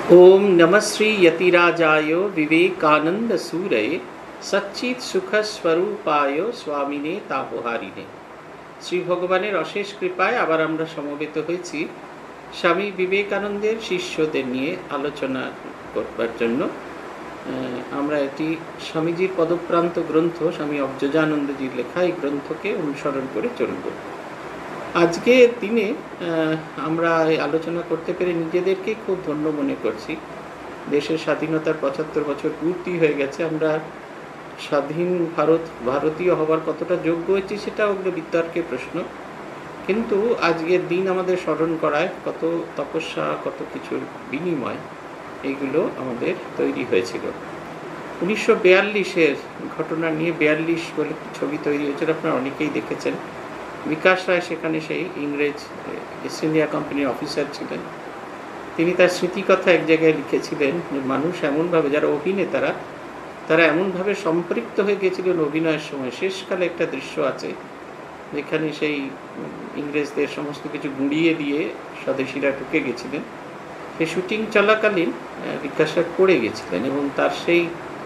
ओम नमः श्री यतिराजाय विवेकानंद सूरये सच्चित सुख स्वरूपाय स्वामिने तापहारिणे। श्री भगवाনের অশেষ কৃপায় আবার আমরা সমবেত হয়েছি স্বামী বিবেকানন্দের শিষ্যদের নিয়ে আলোচনা করবার জন্য। আমরা এটি স্বামীজির পদপ্রান্ত গ্রন্থ স্বামী অবযোজানন্দজির লেখা এই গ্রন্থকে অনুসরণ করে চলব। আজকে দিনে আমরা আলোচনা করতে পেরে নিজেদেরকে খুব ধন্য মনে করছি। দেশের স্বাধীনতার ৭৫ বছর পূর্তি হয়ে গেছে। আমরা স্বাধীন ভারতীয় হবার কতটা যোগ্য হয়েছি সেটা ওগুলো বিতর্কের প্রশ্ন, কিন্তু আজকের দিন আমাদের স্মরণ করায় কত তপস্যা, কত কিছুর বিনিময় এইগুলো আমাদের তৈরি হয়েছিল। ১৯৪২-এর ঘটনা নিয়ে ৪২ বলে ছবি তৈরি হয়েছিল, আপনারা অনেকেই দেখেছেন। বিকাশ রায় সেখানে সেই ইংরেজ ইস্ট ইন্ডিয়া কোম্পানির অফিসার ছিলেন। তিনি তার স্মৃতিকথা এক জায়গায় লিখেছিলেন যে মানুষ এমনভাবে, যারা অভিনেতারা তারা এমনভাবে সম্পৃক্ত হয়ে গিয়েছিলেন অভিনয়ের সময়। শেষকালে একটা দৃশ্য আছে যেখানে সেই ইংরেজদের সমস্ত কিছু গুঁড়িয়ে দিয়ে স্বদেশীরা ঢুকে গেছিলেন। সেই শুটিং চলাকালীন বিকাশ রায় পড়ে গেছিলেন এবং তার সেই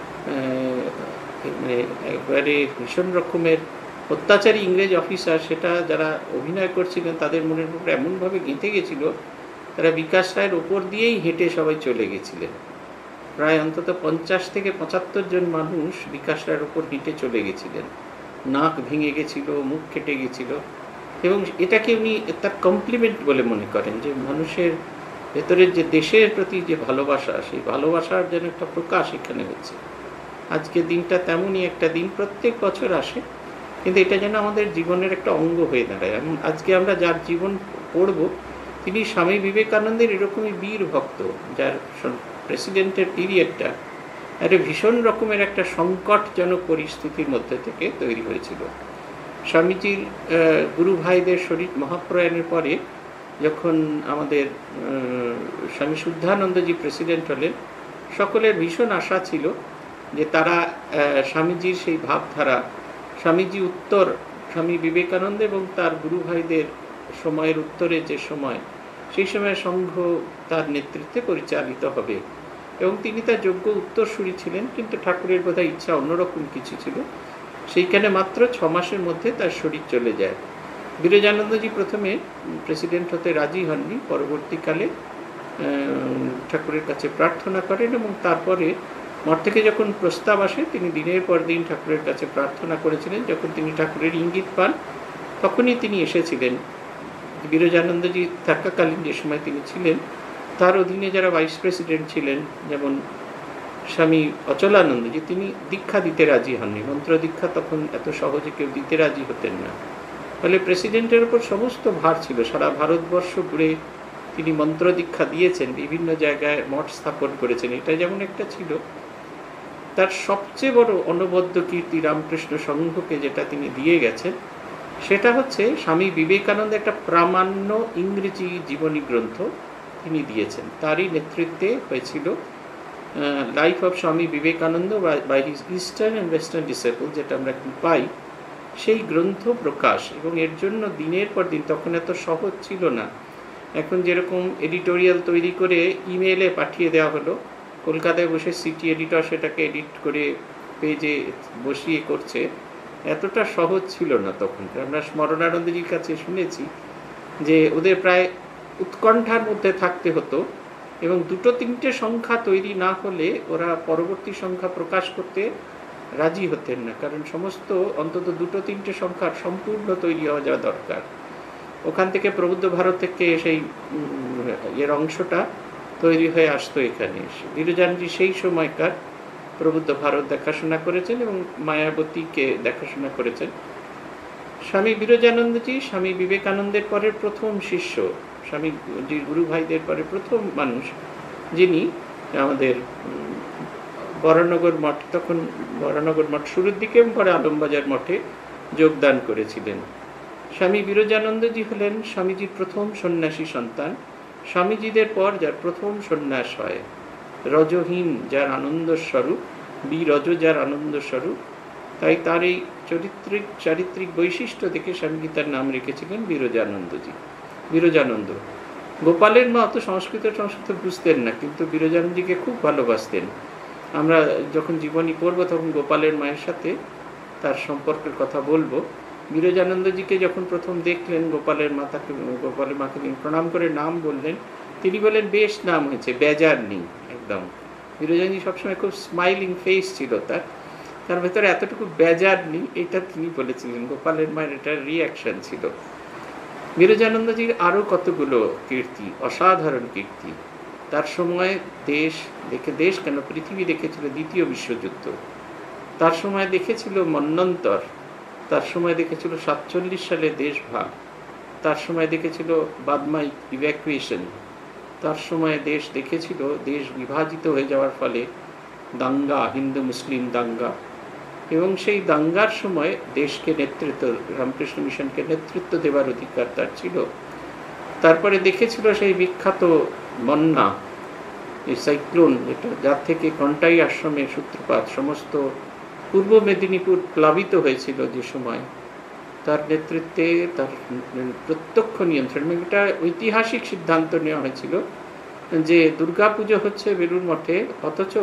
একবারে ভীষণ রকমের অত্যাচারী ইংরেজ অফিসার, সেটা যারা অভিনয় করছিলেন তাদের মনের উপরে এমনভাবে গেঁথে গেছিল, তারা বিকাশ রায়ের ওপর দিয়েই হেঁটে সবাই চলে গেছিলেন। প্রায় অন্তত ৫০ থেকে ৭৫ জন মানুষ বিকাশ রায়ের ওপর হেঁটে চলে গেছিলেন। নাক ভেঙে গেছিল, মুখ কেটে গেছিল, এবং এটাকে উনি তার কমপ্লিমেন্ট বলে মনে করেন যে মানুষের ভেতরের যে দেশের প্রতি যে ভালোবাসা, সেই ভালোবাসার যেন একটা প্রকাশ এখানে হচ্ছে। আজকের দিনটা তেমনই একটা দিন, প্রত্যেক বছর আসে, কিন্তু এটা যেন আমাদের জীবনের একটা অঙ্গ হয়ে দাঁড়ায়। আজকে আমরা যার জীবন পড়ব তিনি স্বামী বিবেকানন্দের এরকমই বীর ভক্ত, যার প্রেসিডেন্টের পিরিয়ডটা একটা ভীষণ রকমের একটা সংকটজনক পরিস্থিতির মধ্যে থেকে তৈরি হয়েছিল। স্বামীজির গুরু ভাইদের শরীর মহাপ্রয়াণের পরে যখন আমাদের স্বামী শুদ্ধানন্দজি প্রেসিডেন্ট হলেন, সকলের ভীষণ আশা ছিল যে তারা স্বামীজির সেই ভাবধারা, স্বামীজি উত্তর স্বামী বিবেকানন্দ এবং তার গুরু ভাইদের সময়ের উত্তরে যে সময়, সেই সময় সংঘ তার নেতৃত্বে পরিচালিত হবে, এবং তিনি তার যোগ্য উত্তরসূরি ছিলেন। কিন্তু ঠাকুরের বোধহয় ইচ্ছা অন্যরকম কিছু ছিল। সেইখানে মাত্র ৬ মাসের মধ্যে তার শরীর চলে যায়। বিরজানন্দজি প্রথমে প্রেসিডেন্ট হতে রাজি হননি, পরবর্তীকালে ঠাকুরের কাছে প্রার্থনা করেন, এবং তারপরে মঠ থেকে যখন প্রস্তাব আসে তিনি দিনের পর দিন ঠাকুরের কাছে প্রার্থনা করেছিলেন। যখন তিনি ঠাকুরের ইঙ্গিত পান তখনই তিনি এসেছিলেন। বিরজানন্দজি থাকাকালীন যে সময় তিনি ছিলেন, তার অধীনে যারা ভাইস প্রেসিডেন্ট ছিলেন, যেমন স্বামী অচলানন্দজি, তিনি দীক্ষা দিতে রাজি হননি। মন্ত্র দীক্ষা তখন এত সহজে কেউ দিতে রাজি হতেন না। ফলে প্রেসিডেন্টের ওপর সমস্ত ভার ছিল। সারা ভারতবর্ষ ঘুরে তিনি মন্ত্র দীক্ষা দিয়েছেন, বিভিন্ন জায়গায় মঠ স্থাপন করেছেন। এটা যেমন একটা ছিল। তার সবচেয়ে বড় অনবদ্য কীর্তি রামকৃষ্ণ সংঘকে যেটা তিনি দিয়ে গেছেন, সেটা হচ্ছে স্বামী বিবেকানন্দ একটা প্রামাণ্য ইংরেজি জীবনী গ্রন্থ তিনি দিয়েছেন। তারই নেতৃত্বে হয়েছিল life of Swami Vivekananda by his eastern and western disciple, যেটা আমরা পাই, সেই গ্রন্থ প্রকাশ। এবং এর জন্য দিনের পর দিন, তখন এত সহজ ছিল না। এখন যেরকম এডিটোরিয়াল তৈরি করে ইমেলে পাঠিয়ে দেওয়া হলো, কলকাতায় বসে সিটি এডিটর সেটাকে এডিট করে পেজে বসিয়ে করছে, এতটা সহজ ছিল না তখন। আমরা স্মরণানন্দজির কাছে শুনেছি যে ওদের প্রায় উৎকণ্ঠার মধ্যে থাকতে হতো, এবং ২-৩টে সংখ্যা তৈরি না হলে ওরা পরবর্তী সংখ্যা প্রকাশ করতে রাজি হতেন না, কারণ সমস্ত অন্তত ২-৩টে সংখ্যার সম্পূর্ণ তৈরি হওয়া যাওয়া দরকার। ওখান থেকে প্রবুদ্ধ ভারত থেকে সেই এর অংশটা তৈরি হয়ে আসতো এখানে। বিরজানজি সেই সময়কার প্রবুদ্ধ ভারত দেখাশোনা করেছেন এবং মায়াবতীকে দেখাশোনা করেছেন। স্বামী বিরজানন্দজি স্বামী বিবেকানন্দের পরের প্রথম শিষ্য, স্বামীজির গুরু ভাইদের পরে প্রথম মানুষ যিনি আমাদের বরানগর মঠ, তখন বরানগর মঠ শুরুর দিকে, এবং পরে আলমবাজার মঠে যোগদান করেছিলেন। স্বামী বিরজানন্দজি হলেন স্বামীজির প্রথম সন্ন্যাসী সন্তান। স্বামীজিদের পর যার প্রথম সন্ন্যাস হয়, রজহীন যার আনন্দস্বরূপ, বিরজ যার আনন্দস্বরূপ, তাই তার এই চারিত্রিক বৈশিষ্ট্য দেখে স্বামীজি তার নাম রেখেছিলেন বিরজানন্দজি, বিরজানন্দ। গোপালের মা অত সংস্কৃত বুঝতেন না, কিন্তু বিরজানন্দজিকে খুব ভালোবাসতেন। আমরা যখন জীবনী পড়ব তখন গোপালের মায়ের সাথে তার সম্পর্কের কথা বলবো। বিরজানন্দজিকে যখন প্রথম দেখলেন গোপালের মাকে প্রণাম করে নাম বললেন, তিনি বললেন বেশ নাম হয়েছে, বেজার নেই একদম। বিরজানন্দজি সবসময় খুব স্মাইলিং ফেস ছিল তার ভেতরে এতটুকু বেজার নেই, এটা তিনি বলেছিলেন। গোপালের মায়ের এটা রিয়াকশন ছিল। বিরজানন্দজির আরও কতগুলো কীর্তি, অসাধারণ কীর্তি। তার সময় দেশ কেন পৃথিবী দেখেছিল দ্বিতীয় বিশ্বযুদ্ধ, তার সময় দেখেছিল মন্বন্তর, তার সময় দেখেছিল 47 সালে দেশভাগ, তার সময় দেখেছিল বাদমাই ইভ্যাকুয়েশন, তার সময় দেখেছিল দেশ বিভাজিত হয়ে যাওয়ার ফলে দাঙ্গা, হিন্দু মুসলিম দাঙ্গা, এবং সেই দাঙ্গার সময় দেশকে রামকৃষ্ণ মিশনকে নেতৃত্ব দেওয়ার অধিকার তার ছিল। তারপরে দেখেছিল সেই বিখ্যাত বন্যা, এই সাইক্লোন, যার থেকে কন্টাই আশ্রমের সূত্রপাত, সমস্ত পূর্ব মেদিনীপুর প্লাবিত হয়েছিল যে সময়, তার নেতৃত্বে, তার প্রত্যক্ষ নিয়ন্ত্রণে একটা ঐতিহাসিক সিদ্ধান্ত নেওয়া হয়েছিল যে দুর্গাপুজো হচ্ছে বেলুড় মঠে, অথচ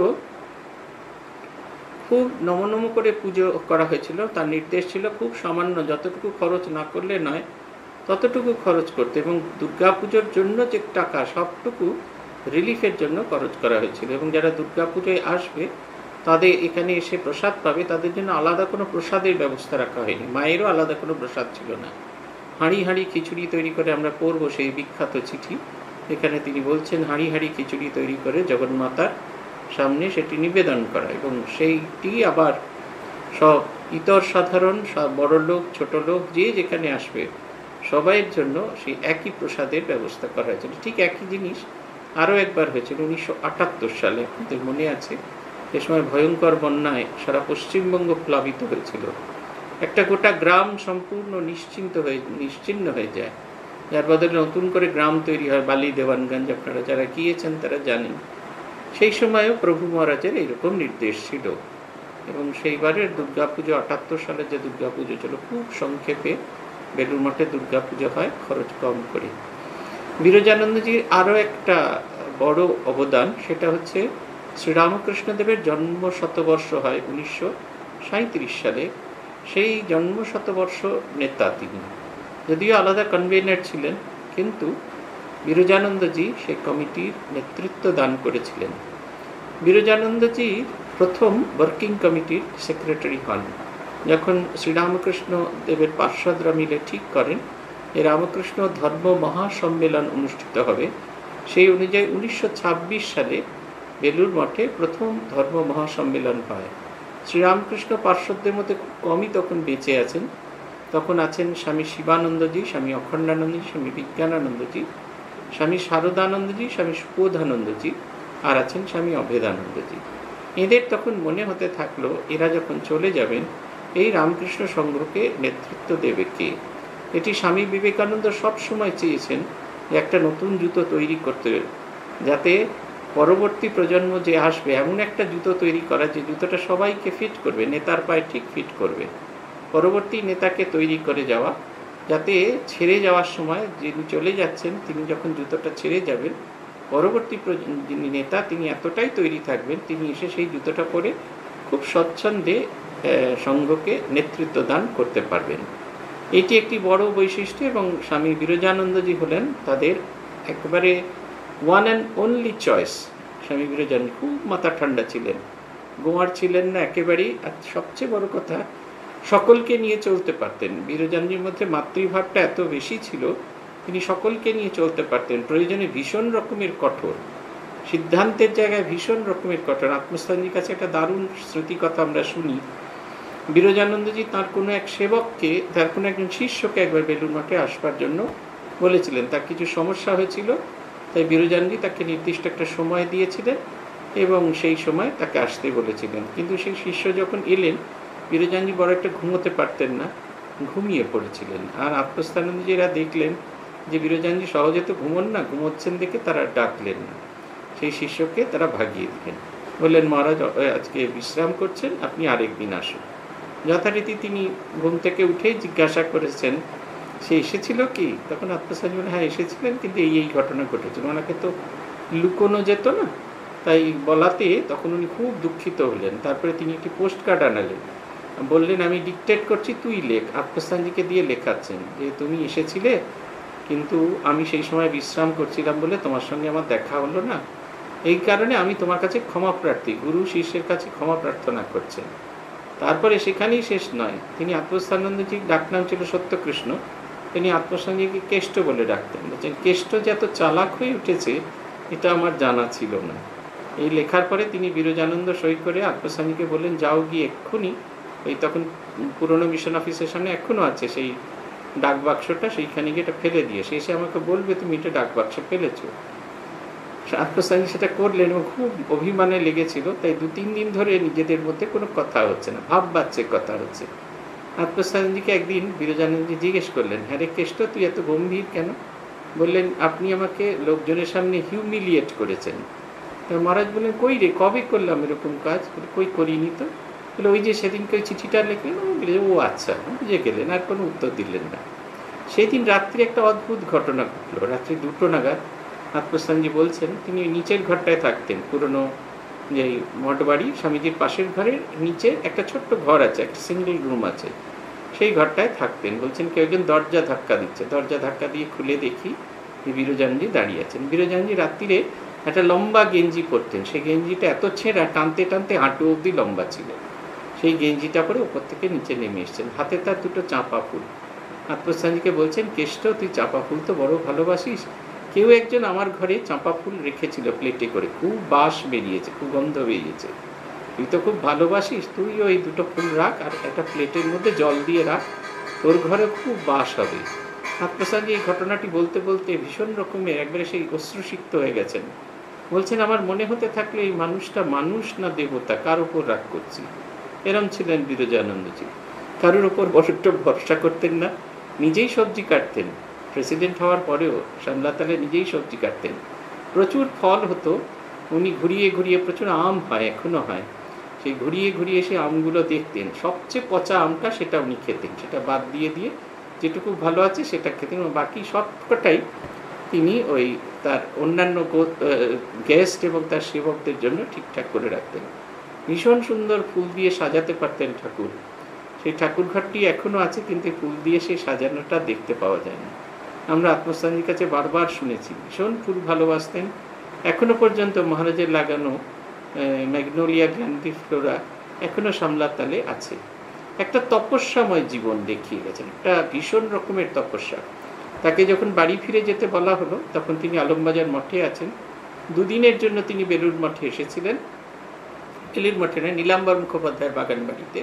খুব নমনম করে পুজো করা হয়েছিল। তার নির্দেশ ছিল খুব সামান্য, যতটুকু খরচ না করলে নয় ততটুকু খরচ করতে, এবং দুর্গাপুজোর জন্য যে টাকা সবটুকু রিলিফের জন্য খরচ করা হয়েছিল। এবং যারা দুর্গাপুজোয় আসবে তাদের এখানে এসে প্রসাদ পাবে, তাদের জন্য আলাদা কোনো প্রসাদের ব্যবস্থা রাখা হয়নি, মায়েরও আলাদা কোনো প্রসাদ ছিল না। হাঁড়ি হাঁড়ি খিচুড়ি তৈরি করে, আমরা পড়ব সেই বিখ্যাত চিঠি, এখানে তিনি বলছেন হাঁড়ি হাঁড়ি খিচুড়ি তৈরি করে জগন্মাতার সামনে সেটি নিবেদন করা, এবং সেইটি আবার সব ইতর সাধারণ, সব বড় লোক ছোট লোক যে যেখানে আসবে সবাইয়ের জন্য সেই একই প্রসাদের ব্যবস্থা করা হয়েছিল। ঠিক একই জিনিস আরও একবার হয়েছিল 1978 সালে, আপনাদের মনে আছে, সে সময় ভয়ঙ্কর বন্যায় সারা পশ্চিমবঙ্গ প্লাবিত হয়েছিল। একটা গোটা গ্রাম সম্পূর্ণ নিশ্চিহ্ন হয়ে যায়, যার বদলে নতুন করে গ্রাম তৈরি হয়, বালি দেওয়ানগঞ্জ, আপনারা যারা গিয়েছেন তারা জানেন। সেই সময়ও প্রভু মহারাজের এইরকম নির্দেশ ছিল, এবং সেইবারের দুর্গাপুজো 78 সালে যে দুর্গাপুজো ছিল, খুব সংক্ষেপে বেলুড় মঠে দুর্গাপুজো হয়, খরচ কম করে। বিরজানন্দজির আরও একটা বড় অবদান, সেটা হচ্ছে শ্রীরামকৃষ্ণদেবের জন্ম শতবর্ষ হয় 1937 সালে। সেই জন্ম শতবর্ষ নেতা তিনি, যদিও আলাদা কনভেনার ছিলেন, কিন্তু বিরজানন্দজি সেই কমিটির নেতৃত্ব দান করেছিলেন। বিরজানন্দজি প্রথম ওয়ার্কিং কমিটির সেক্রেটারি হন, যখন শ্রীরামকৃষ্ণ দেবের পার্ষদরা মিলে ঠিক করেন যে রামকৃষ্ণ ধর্ম মহাসম্মেলন অনুষ্ঠিত হবে। সেই অনুযায়ী 1926 সালে বেলুড় মঠে প্রথম ধর্ম মহাসম্মেলন হয়। শ্রীরামকৃষ্ণ পার্শ্বদের মধ্যে খুব কমই তখন বেঁচে আছেন। তখন আছেন স্বামী শিবানন্দজি, স্বামী অখণ্ডানন্দজি, স্বামী বিজ্ঞানানন্দজি, স্বামী শারদানন্দজি, স্বামী সুবোধানন্দজি, আর আছেন স্বামী অভেদানন্দজি। এদের তখন মনে হতে থাকলো এরা যখন চলে যাবেন এই রামকৃষ্ণ সংঘকে নেতৃত্ব দেবে কে। এটি স্বামী বিবেকানন্দ সবসময় চেয়েছেন যে একটা নতুন জুতো তৈরি করতে, যাতে পরবর্তী প্রজন্ম যে আসবে এমন একটা জুতো তৈরি করা যে জুতোটা সবাইকে ফিট করবে, নেতার পায়ে ঠিক ফিট করবে। পরবর্তী নেতাকে তৈরি করে যাওয়া, যাতে ছেড়ে যাওয়ার সময় যিনি চলে যাচ্ছেন তিনি যখন জুতোটা ছেড়ে যাবেন, পরবর্তী যিনি নেতা তিনি এতটাই তৈরি থাকবেন, তিনি এসে সেই জুতোটা পরে খুব স্বচ্ছন্দে সংঘকে নেতৃত্ব দান করতে পারবেন। এটি একটি বড় বৈশিষ্ট্য, এবং স্বামী বিরজানন্দজি হলেন তাদের একেবারে ওয়ান অ্যান্ড অনলি চয়েস। স্বামী বিরজানন্দ খুব মাথা ঠান্ডা ছিলেন, গোয়ার ছিলেন না একেবারেই। আর সবচেয়ে বড় কথা, সকলকে নিয়ে চলতে পারতেন। বিরজানন্দের মধ্যে মাতৃভাবটা এত বেশি ছিল, তিনি সকলকে নিয়ে চলতে পারতেন। প্রয়োজনে ভীষণ রকমের কঠোর, সিদ্ধান্তের জায়গায় ভীষণ রকমের কঠোর। আত্মস্থানজির কাছে একটা দারুণ স্মৃতিকথা আমরা শুনি। বিরজানন্দজি তার কোনো এক সেবককে, তার কোনো একজন শিষ্যকে একবার বেলুড় মঠে আসবার জন্য বলেছিলেন। তার কিছু সমস্যা হয়েছিল, তাই বিরজানন্দজি তাকে নির্দিষ্ট একটা সময় দিয়েছিলেন এবং সেই সময় তাকে আসতে বলেছিলেন। কিন্তু সেই শিষ্য যখন এলেন, বিরজানন্দজি বড় একটা ঘুমোতে পারতেন না, ঘুমিয়ে পড়েছিলেন। আর আত্মস্থানন্দজিরা দেখলেন যে বিরজানন্দজি সহজে তো ঘুমোচ্ছেন দেখে তারা ডাকলেন না। সেই শিষ্যকে তারা ভাগিয়ে দিলেন, বললেন মহারাজ আজকে বিশ্রাম করছেন, আপনি আরেকদিন আসুন। যথারীতি তিনি ঘুম থেকে উঠেই জিজ্ঞাসা করেছেন সে এসেছিল কি? তখন আত্মসাৎ বলে, হ্যাঁ এসেছিলেন, কিন্তু এই ঘটনা ঘটেছিল। ওনাকে তো লুকোনো যেত না। তাই বলাতে তখন উনি খুব দুঃখিত হলেন। তারপরে তিনি একটি পোস্ট কার্ড আনালেন। বললেন, আমি ডিকটেট করছি, তুই লেখ। আত্মস্থানজিকে দিয়ে লেখাচ্ছেন যে, তুমি এসেছিলে, কিন্তু আমি সেই সময় বিশ্রাম করছিলাম বলে তোমার সঙ্গে আমার দেখা হলো না। এই কারণে আমি তোমার কাছে ক্ষমা প্রার্থী। গুরু শিষ্যের কাছে ক্ষমা প্রার্থনা করছেন। তারপরে সেখানেই শেষ নয়, তিনি আত্মস্থানন্দজির ডাকনাম ছিল সত্যকৃষ্ণ। তিনি আত্মস্থানজিকে কেষ্ট বলে ডাকতেন। বলছেন, কেষ্ট যে এত চালাক হয়ে উঠেছে এটা আমার জানা ছিল না। এই লেখার পরে তিনি বিরজানন্দ সই করে আত্মস্বামীকে বললেন, যাও গিয়ে এক্ষুনি ওই তখন পুরনো মিশন অফিসের সামনে এখনও আছে সেই ডাক বাক্সটা, সেইখানে গিয়ে এটা ফেলে দিয়ে সে এসে আমাকে বলবে তুমি এটা ডাক বাক্স ফেলেছ। আত্মস্বামী সেটা করলেন এবং খুব অভিমানে লেগেছিল। তাই 2-3 দিন ধরে নিজেদের মধ্যে কোনো কথা হচ্ছে না, ভাব বাচ্চে কথা হচ্ছে। আত্মস্বামীজিকে একদিন বিরজানন্দজি জিজ্ঞেস করলেন, হ্যাঁ রে কেষ্ট, তুই এত গম্ভীর কেন? বললেন, আপনি আমাকে লোকজনের সামনে হিউমিলিয়েট করেছেন। মহারাজ বললেন, কই রে, কবে করলাম এরকম কাজ? কই, করিনি তো। বলে, ওই যে সেদিনকে ওই চিঠিটা লিখলেন। ও আচ্ছা, বুঝে গেলেন, আর কোনো উত্তর দিলেন না। সেই দিন রাত্রে একটা অদ্ভুত ঘটনা ঘটলো। রাত্রি 2টো নাগাদ আত্মস্থানজি বলছেন, তিনি নিচের ঘরটায় থাকতেন। পুরনো যে মঠ বাড়ি, স্বামীজির পাশের ঘরের নিচে একটা ছোট্ট ঘর আছে, একটা সিঙ্গেল রুম আছে, সেই ঘরটায় থাকতেন। বলছেন, কেউ একজন দরজা ধাক্কা দিচ্ছে। দরজা ধাক্কা দিয়ে খুলে দেখি বিরজানজি দাঁড়িয়ে আছেন। বিরজানজি রাত্রিরে একটা লম্বা গেঞ্জি পরতেন। সেই গেঞ্জিটা এত ছেঁড়া, টানতে টানতে হাঁটু অবধি লম্বা ছিল। সেই গেঞ্জিটা পরে ওপর থেকে নিচে নেমে এসছেন। হাতে তার 2টো চাঁপা ফুল। আত্মস্থানজিকে বলছেন, কেষ্ট, তুই চাঁপা ফুল তো বড় ভালোবাসিস। কেউ একজন আমার ঘরে চাঁপা ফুল রেখেছিল প্লেটে করে, খুব বাস বেরিয়েছে, খুব গন্ধ বেরিয়েছে। তুই তো খুব ভালোবাসিস, তুই ওই 2টো ফুল রাখ আর একটা প্লেটের মধ্যে জল দিয়ে রাখ, তোর ঘরে খুব বাস হবে। আত্মস্থানজি এই ঘটনাটি বলতে বলতে ভীষণ রকমের একবারে সেই অশ্রুসিক্ত হয়ে গেছেন। বলছেন, আমার মনে হতে থাকলে এই মানুষটা মানুষ না দেবতা, কার উপর রাগ করছি। এরম ছিলেন বিরজানন্দজি। কারোর ওপর বড্ড ভরসা করতেন না। নিজেই সবজি কাটতেন। প্রেসিডেন্ট হওয়ার পরেও সামলাতালে নিজেই সবজি কাটতেন। প্রচুর ফল হতো। উনি ঘুরিয়ে ঘুরিয়ে, প্রচুর আম হয়, এখনও হয়, সেই ঘুরিয়ে ঘুরিয়ে সে আমগুলো দেখতেন। সবচেয়ে পচা আমটা সেটা উনি খেতেন, সেটা বাদ দিয়ে দিয়ে যেটুকু ভালো আছে সেটা খেতেন। বাকি সবকটাই তিনি ওই তার অন্যান্য গেস্ট এবং তার সেবকদের জন্য ঠিকঠাক করে রাখতেন। ভীষণ সুন্দর ফুল দিয়ে সাজাতে পারতেন ঠাকুর। সেই ঠাকুর ঘরটি এখনও আছে, কিন্তু ফুল দিয়ে সেই সাজানোটা দেখতে পাওয়া যায় না। আমরা আত্মস্থানজির কাছে বারবার শুনেছি, ভীষণ ফুল ভালোবাসতেন। এখনও পর্যন্ত মহারাজের লাগানো ম্যাগনোলিয়া গ্র্যান্ডিফ্লোরা এখনও সামলার তালে আছে। একটা তপস্যাময় জীবন দেখিয়ে গেছেন, একটা ভীষণ রকমের তপস্যা। তাকে যখন বাড়ি ফিরে যেতে বলা হলো, তখন তিনি আলমবাজার মঠে আছেন। 2 দিনের জন্য তিনি বেলুড় মঠে এসেছিলেন। বেলুড় মঠে নয়, নীলাম্বর মুখোপাধ্যায়ের বাগান বাড়িতে।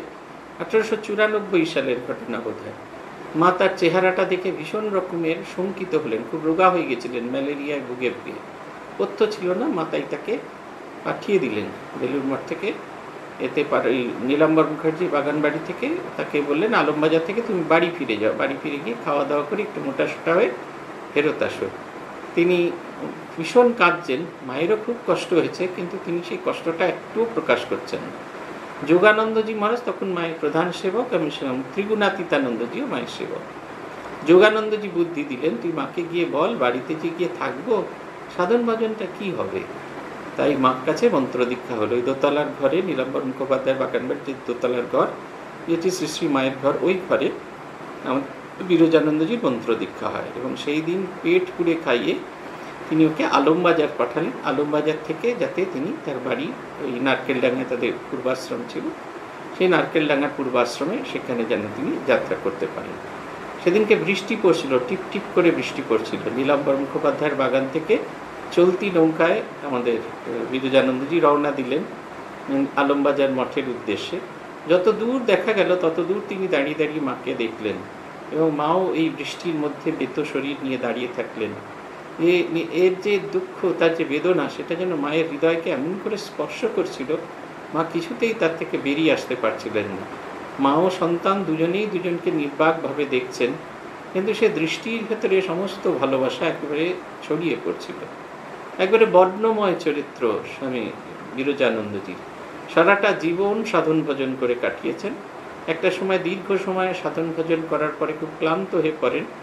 1894 সালের ঘটনা বোধ হয়। মা তার চেহারাটা দেখে ভীষণ রকমের শঙ্কিত হলেন, খুব রোগা হয়ে গেছিলেন, ম্যালেরিয়ায় ভুগে ভুগে। পথ্য ছিল না, মা তাই তাকে পাঠিয়ে দিলেন বেলুড় মঠ থেকে। এতে ওই নীলাম্বর মুখার্জি বাগান বাড়ি থেকে তাকে বললেন, আলমবাজার থেকে তুমি বাড়ি ফিরে যাও, বাড়ি ফিরে গিয়ে খাওয়া দাওয়া করে একটু মোটাসোটা হয়ে ফেরত আসো। তিনি ভীষণ কাঁদছেন, মায়েরও খুব কষ্ট হয়েছে, কিন্তু তিনি সেই কষ্টটা একটুও প্রকাশ করছেন না। যোগানন্দজি মহারাজ তখন মায়ের প্রধান সেবক, আমি ত্রিগুণাতীতানন্দজিও মায়ের সেবক। যোগানন্দজি বুদ্ধি দিলেন, তুই মাকে গিয়ে বল, বাড়িতে যে গিয়ে থাকবো, সাধন ভজনটা কি হবে। তাই মার কাছে মন্ত্র দীক্ষা হলো। ওই দোতলার ঘরে, নীলাম্বর মুখোপাধ্যায়ের বাগান বাড়ির যে দোতলার ঘর, যেটি শ্রী শ্রী মায়ের ঘর, ওই ঘরে আমাদের বিরজানন্দজির মন্ত্র দীক্ষা হয়। এবং সেই দিন পেট পুড়ে খাইয়ে তিনি ওকে আলমবাজার পাঠালেন। আলমবাজার থেকে যাতে তিনি তার বাড়ি ওই নারকেলডাঙ্গায় তাদের পূর্বাশ্রম ছিল, সেই নারকেলডাঙ্গার পূর্বাশ্রমে সেখানে যেন তিনি যাত্রা করতে পারেন। সেদিনকে বৃষ্টি পড়ছিল, টিপ টিপ করে বৃষ্টি পড়ছিল। নীলাম্বর মুখোপাধ্যায়ের বাগান থেকে চলতি নৌকায় আমাদের বিরজানন্দজি রওনা দিলেন আলমবাজার মঠের উদ্দেশ্যে। যত দূর দেখা গেল তত দূর তিনি দাঁড়িয়ে দাঁড়িয়ে মাকে দেখলেন, এবং মাও এই বৃষ্টির মধ্যে বেত শরীর নিয়ে দাঁড়িয়ে থাকলেন। এর যে দুঃখ, তার যে বেদনা, সেটা যেন মায়ের হৃদয়কে এমন করে স্পর্শ করছিল, মা কিছুতেই তার থেকে বেরিয়ে আসতে পারছিলেন না। মা ও সন্তান দুজনেই দুজনকে নির্বাকভাবে দেখছেন, কিন্তু সে দৃষ্টির ভেতরে সমস্ত ভালোবাসা একেবারে ছড়িয়ে পড়ছিল। একবারে বর্ণময় চরিত্র স্বামী বিরজানন্দজি। সারাটা জীবন সাধন ভজন করে কাটিয়েছেন। একটা সময়, দীর্ঘ সময় সাধন ভজন করার পরে খুব ক্লান্ত হয়ে পড়েন,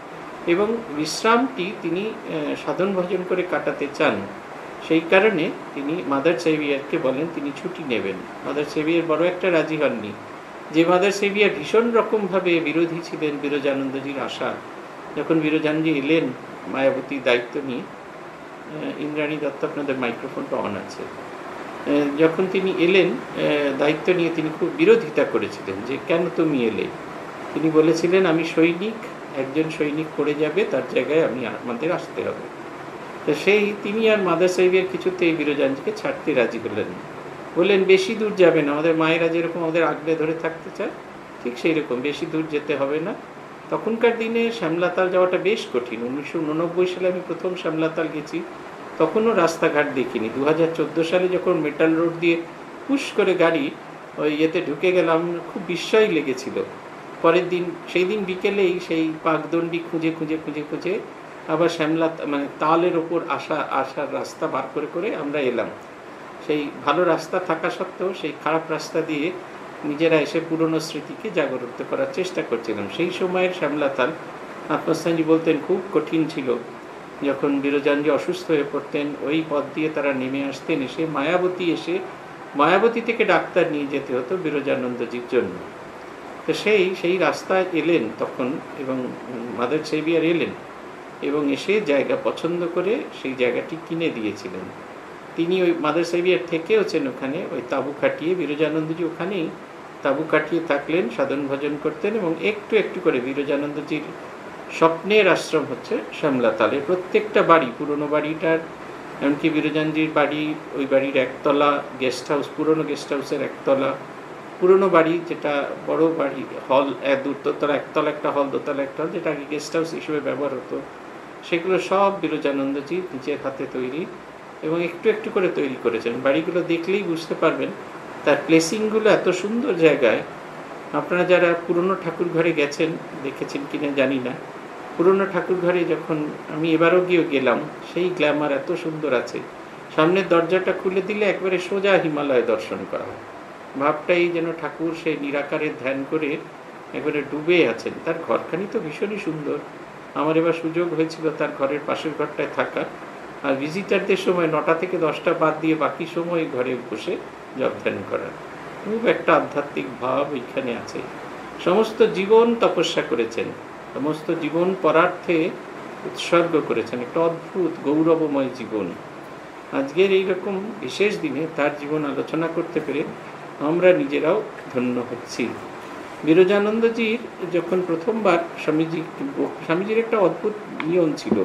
এবং বিশ্রামটি তিনি সাধন ভজন করে কাটাতে চান। সেই কারণে তিনি মাদার সেভিয়ারকে বলেন তিনি ছুটি নেবেন। মাদার সেভিয়ার বড় একটা রাজি হননি। যে মাদার সেভিয়ার ভীষণ রকমভাবে বিরোধী ছিলেন বিরজানন্দজির আশা, যখন বিরজানন্দজি এলেন মায়াবতী দায়িত্ব নিয়ে, ইন্দ্রাণী দত্ত আপনাদের মাইক্রোফোনটা অন আছে, যখন তিনি এলেন দায়িত্ব নিয়ে তিনি খুব বিরোধিতা করেছিলেন যে কেন তুমি এলে। তিনি বলেছিলেন আমি সৈনিক, একজন সৈনিক পড়ে যাবে, তার জায়গায় আমাদের আসতে হবে। তো তিনি আর মাদার সাহেবের কিছুতেই বিরজানজিকে ছাড়তে রাজি হলেন। বললেন বেশি দূর যাবে না, আমাদের মায়েরা যেরকম আমাদের আগলে ধরে থাকতে চায় ঠিক সেই রকম বেশি দূর যেতে হবে না। তখনকার দিনে শ্যামলাতাল যাওয়াটা বেশ কঠিন। 1989 সালে আমি প্রথম শ্যামলাতাল গেছি, তখনও রাস্তাঘাট দেখিনি। 2014 সালে যখন মেটাল রোড দিয়ে পুশ করে গাড়ি ওই ইয়েতে ঢুকে গেলাম, খুব বিস্ময় লেগেছিল। পরের দিন সেই দিন বিকেলেই সেই পাকদণ্ডি খুঁজে খুঁজে খুঁজে খুঁজে আবার মানে তালের ওপর আসার রাস্তা বার করে করে আমরা এলাম। সেই ভালো রাস্তা থাকা সত্ত্বেও সেই খারাপ রাস্তা দিয়ে নিজেরা এসে পুরনো স্মৃতিকে জাগরিত করার চেষ্টা করছিলাম। সেই সময়ের শ্যামলাতাল আত্মস্থানজি বলতেন খুব কঠিন ছিল। যখন বিরজানজি অসুস্থ হয়ে পড়তেন ওই পথ দিয়ে তারা নেমে আসতেন, এসে মায়াবতী থেকে ডাক্তার নিয়ে যেতে হতো বিরজানন্দজির জন্য। তো সেই রাস্তায় এলেন তখন, এবং মাদার সেভিয়ার এলেন এবং এসে জায়গা পছন্দ করে সেই জায়গাটি কিনে দিয়েছিলেন। তিনি ওই মাদার সেভিয়ার থেকেওছেন ওখানে, ওই তাঁবু খাটিয়ে বিরজানন্দজি ওখানেই তাঁবু কাটিয়ে থাকলেন, সাধন ভজন করতেন। এবং একটু একটু করে বিরজানন্দজির স্বপ্নের আশ্রম হচ্ছে শ্যামলাতালে। প্রত্যেকটা বাড়ি, পুরনো বাড়িটার, এমনকি বিরজানজির বাড়ি, ওই বাড়ির একতলা গেস্ট হাউস, পুরনো গেস্ট হাউসের একতলা, পুরনো বাড়ি যেটা বড় বাড়ি, হল দোতলা, একতলা একটা হল, দোতলা একটা হল, যেটা আগে গেস্ট হাউস হিসেবে ব্যবহার হতো, সেগুলো সব বিরজানন্দজি নিজের হাতে তৈরি এবং একটু একটু করে তৈরি করেছেন। বাড়িগুলো দেখলেই বুঝতে পারবেন তার প্লেসিংগুলো এত সুন্দর জায়গায়। আপনারা যারা পুরনো ঠাকুর ঘরে গেছেন, দেখেছেন কিনা জানি না, পুরনো ঠাকুর ঘরে যখন আমি এবারও গেলাম, সেই গ্ল্যামার এত সুন্দর আছে। সামনের দরজাটা খুলে দিলে একবারে সোজা হিমালয় দর্শন করা হয়। ভাবটাই যেন ঠাকুর সেই নিরাকারে ধ্যান করে একবারে ডুবে আছেন। তার ঘরখানি তো ভীষণই সুন্দর। আমার এবার সুযোগ হয়েছিল তার ঘরের পাশের ঘরটায় থাকা, আর ভিজিটারদের সময় 9টা থেকে 10টা বাদ দিয়ে বাকি সময় ঘরে বসে জপ ধ্যান করার খুব একটা আধ্যাত্মিক ভাব এখানে আছে। সমস্ত জীবন তপস্যা করেছেন, সমস্ত জীবন পরার্থে উৎসর্গ করেছেন, একটা অদ্ভুত গৌরবময় জীবন। আজকের এইরকম বিশেষ দিনে তার জীবন আলোচনা করতে পেরে আমরা নিজেরাও ধন্য হচ্ছি। বিরজানন্দজির যখন প্রথমবার স্বামীজির একটা অদ্ভুত নিয়ম ছিল,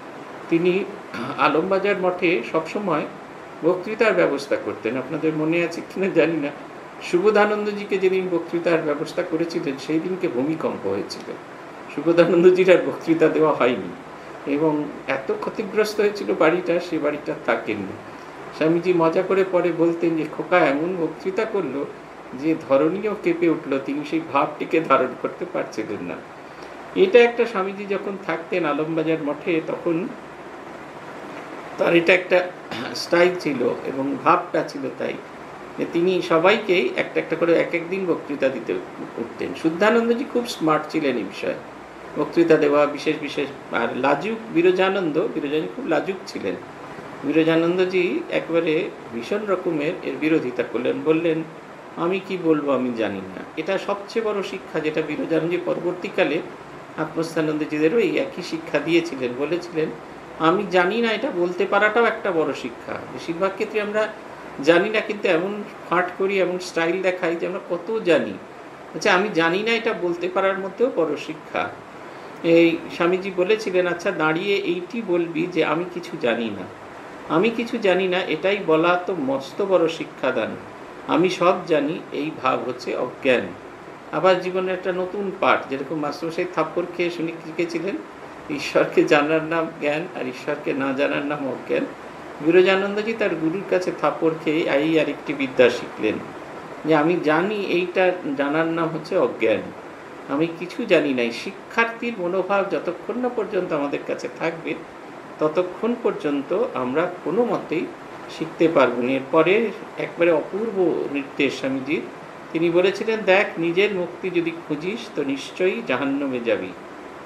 তিনি আলমবাজার মঠে সবসময় বক্তৃতার ব্যবস্থা করতেন। আপনাদের মনে আছে কিনা জানি না, সুবোধানন্দজিকে যেদিন বক্তৃতার ব্যবস্থা করেছিলেন সেই দিনকে ভূমিকম্প হয়েছিল। সুবোধানন্দজির আর বক্তৃতা দেওয়া হয়নি এবং এত ক্ষতিগ্রস্ত হয়েছিল বাড়িটা, সে বাড়িটা থাকেননি। স্বামীজি মজা করে পরে বলতেন যে খোকা এমন বক্তৃতা করলো যে ধরণীও কেঁপে উঠলো, তিনি সেই ভাবটিকে ধারণ করতে পারছিলেন না। এটা একটা স্বামীজি যখন থাকতেন আলমবাজার মঠে, তখন তার এটা একটা স্টাইল ছিল এবং ভাবটা ছিল তাই যে তিনি সবাইকেই একটা একটা করে এক একদিন বক্তৃতা দিতে উঠতেন। শুদ্ধানন্দজি খুব স্মার্ট ছিলেন এই বিষয়ে, বক্তৃতা দেওয়া বিশেষ বিশেষ। আর লাজুক বিরজানন্দ খুব লাজুক ছিলেন। বিরজানন্দজি একবারে ভীষণ রকমের এর বিরোধিতা করলেন, বললেন আমি কি বলবো আমি জানি না। এটা সবচেয়ে বড় শিক্ষা যেটা বিরজানন্দজি পরবর্তীকালে আত্মস্থানন্দজিদেরও এই একই শিক্ষা দিয়েছিলেন। বলেছিলেন আমি জানি না, এটা বলতে পারাটাও একটা বড় শিক্ষা। বেশিরভাগ ক্ষেত্রে আমরা জানি না, কিন্তু এমন ফাঁট করি, এমন স্টাইল দেখাই যে আমরা কত জানি। আচ্ছা আমি জানি না এটা বলতে পারার মধ্যেও বড় শিক্ষা। এই স্বামীজি বলেছিলেন আচ্ছা দাঁড়িয়ে এইটি বলবি যে আমি কিছু জানি না, আমি কিছু জানি না, এটাই বলা তো মস্ত বড় শিক্ষাদান। আমি সব জানি এই ভাব হচ্ছে অজ্ঞান। আবার জীবনের একটা নতুন পাঠ, যেরকম মাস্টারমশাই থাপ্পড় খেয়ে শুনে শিখেছিলেন ঈশ্বরকে জানার নাম জ্ঞান আর ঈশ্বরকে না জানার নাম অজ্ঞান। বিরজানন্দজি তার গুরুর কাছে থাপ্পড় খেয়ে এই আরেকটি বিদ্যা শিখলেন যে আমি জানি এইটা জানার নাম হচ্ছে অজ্ঞান, আমি কিছু জানি নাই। শিক্ষার্থীর মনোভাব যতক্ষণ না পর্যন্ত আমাদের কাছে থাকবে ততক্ষণ পর্যন্ত আমরা কোনো মতেই শিখতে পারব না। এরপরে একবারে অপূর্ব নির্দেশ স্বামীজির, তিনি বলেছিলেন দেখ নিজের মুক্তি যদি খুঁজিস তো নিশ্চয়ই জাহান্নামে যাবি,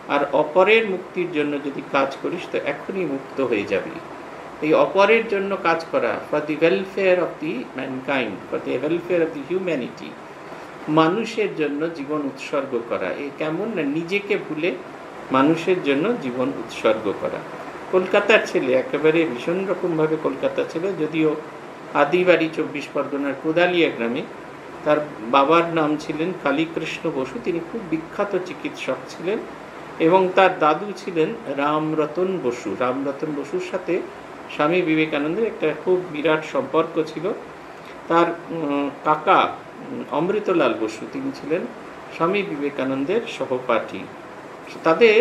আর অপরের মুক্তির জন্য যদি কাজ করিস তো এখনই মুক্ত হয়ে যাবি। এই অপরের জন্য কাজ করা, for the welfare of the mankind, for the welfare of the humanity, মানুষের জন্য জীবন উৎসর্গ করা, এ কেমন না নিজেকে ভুলে মানুষের জন্য জীবন উৎসর্গ করা। কলকাতার ছেলে, একেবারে ভীষণ রকমভাবে কলকাতার ছেলে, যদিও আদিবাড়ি 24 পরগনার কোদালিয়া গ্রামে। তার বাবার নাম ছিলেন কালীকৃষ্ণ বসু, তিনি খুব বিখ্যাত চিকিৎসক ছিলেন, এবং তার দাদু ছিলেন রামরতন বসু। রামরতন বসুর সাথে স্বামী বিবেকানন্দের একটা খুব বিরাট সম্পর্ক ছিল। তার কাকা অমৃতলাল বসু, তিনি ছিলেন স্বামী বিবেকানন্দের সহপাঠী। তাদের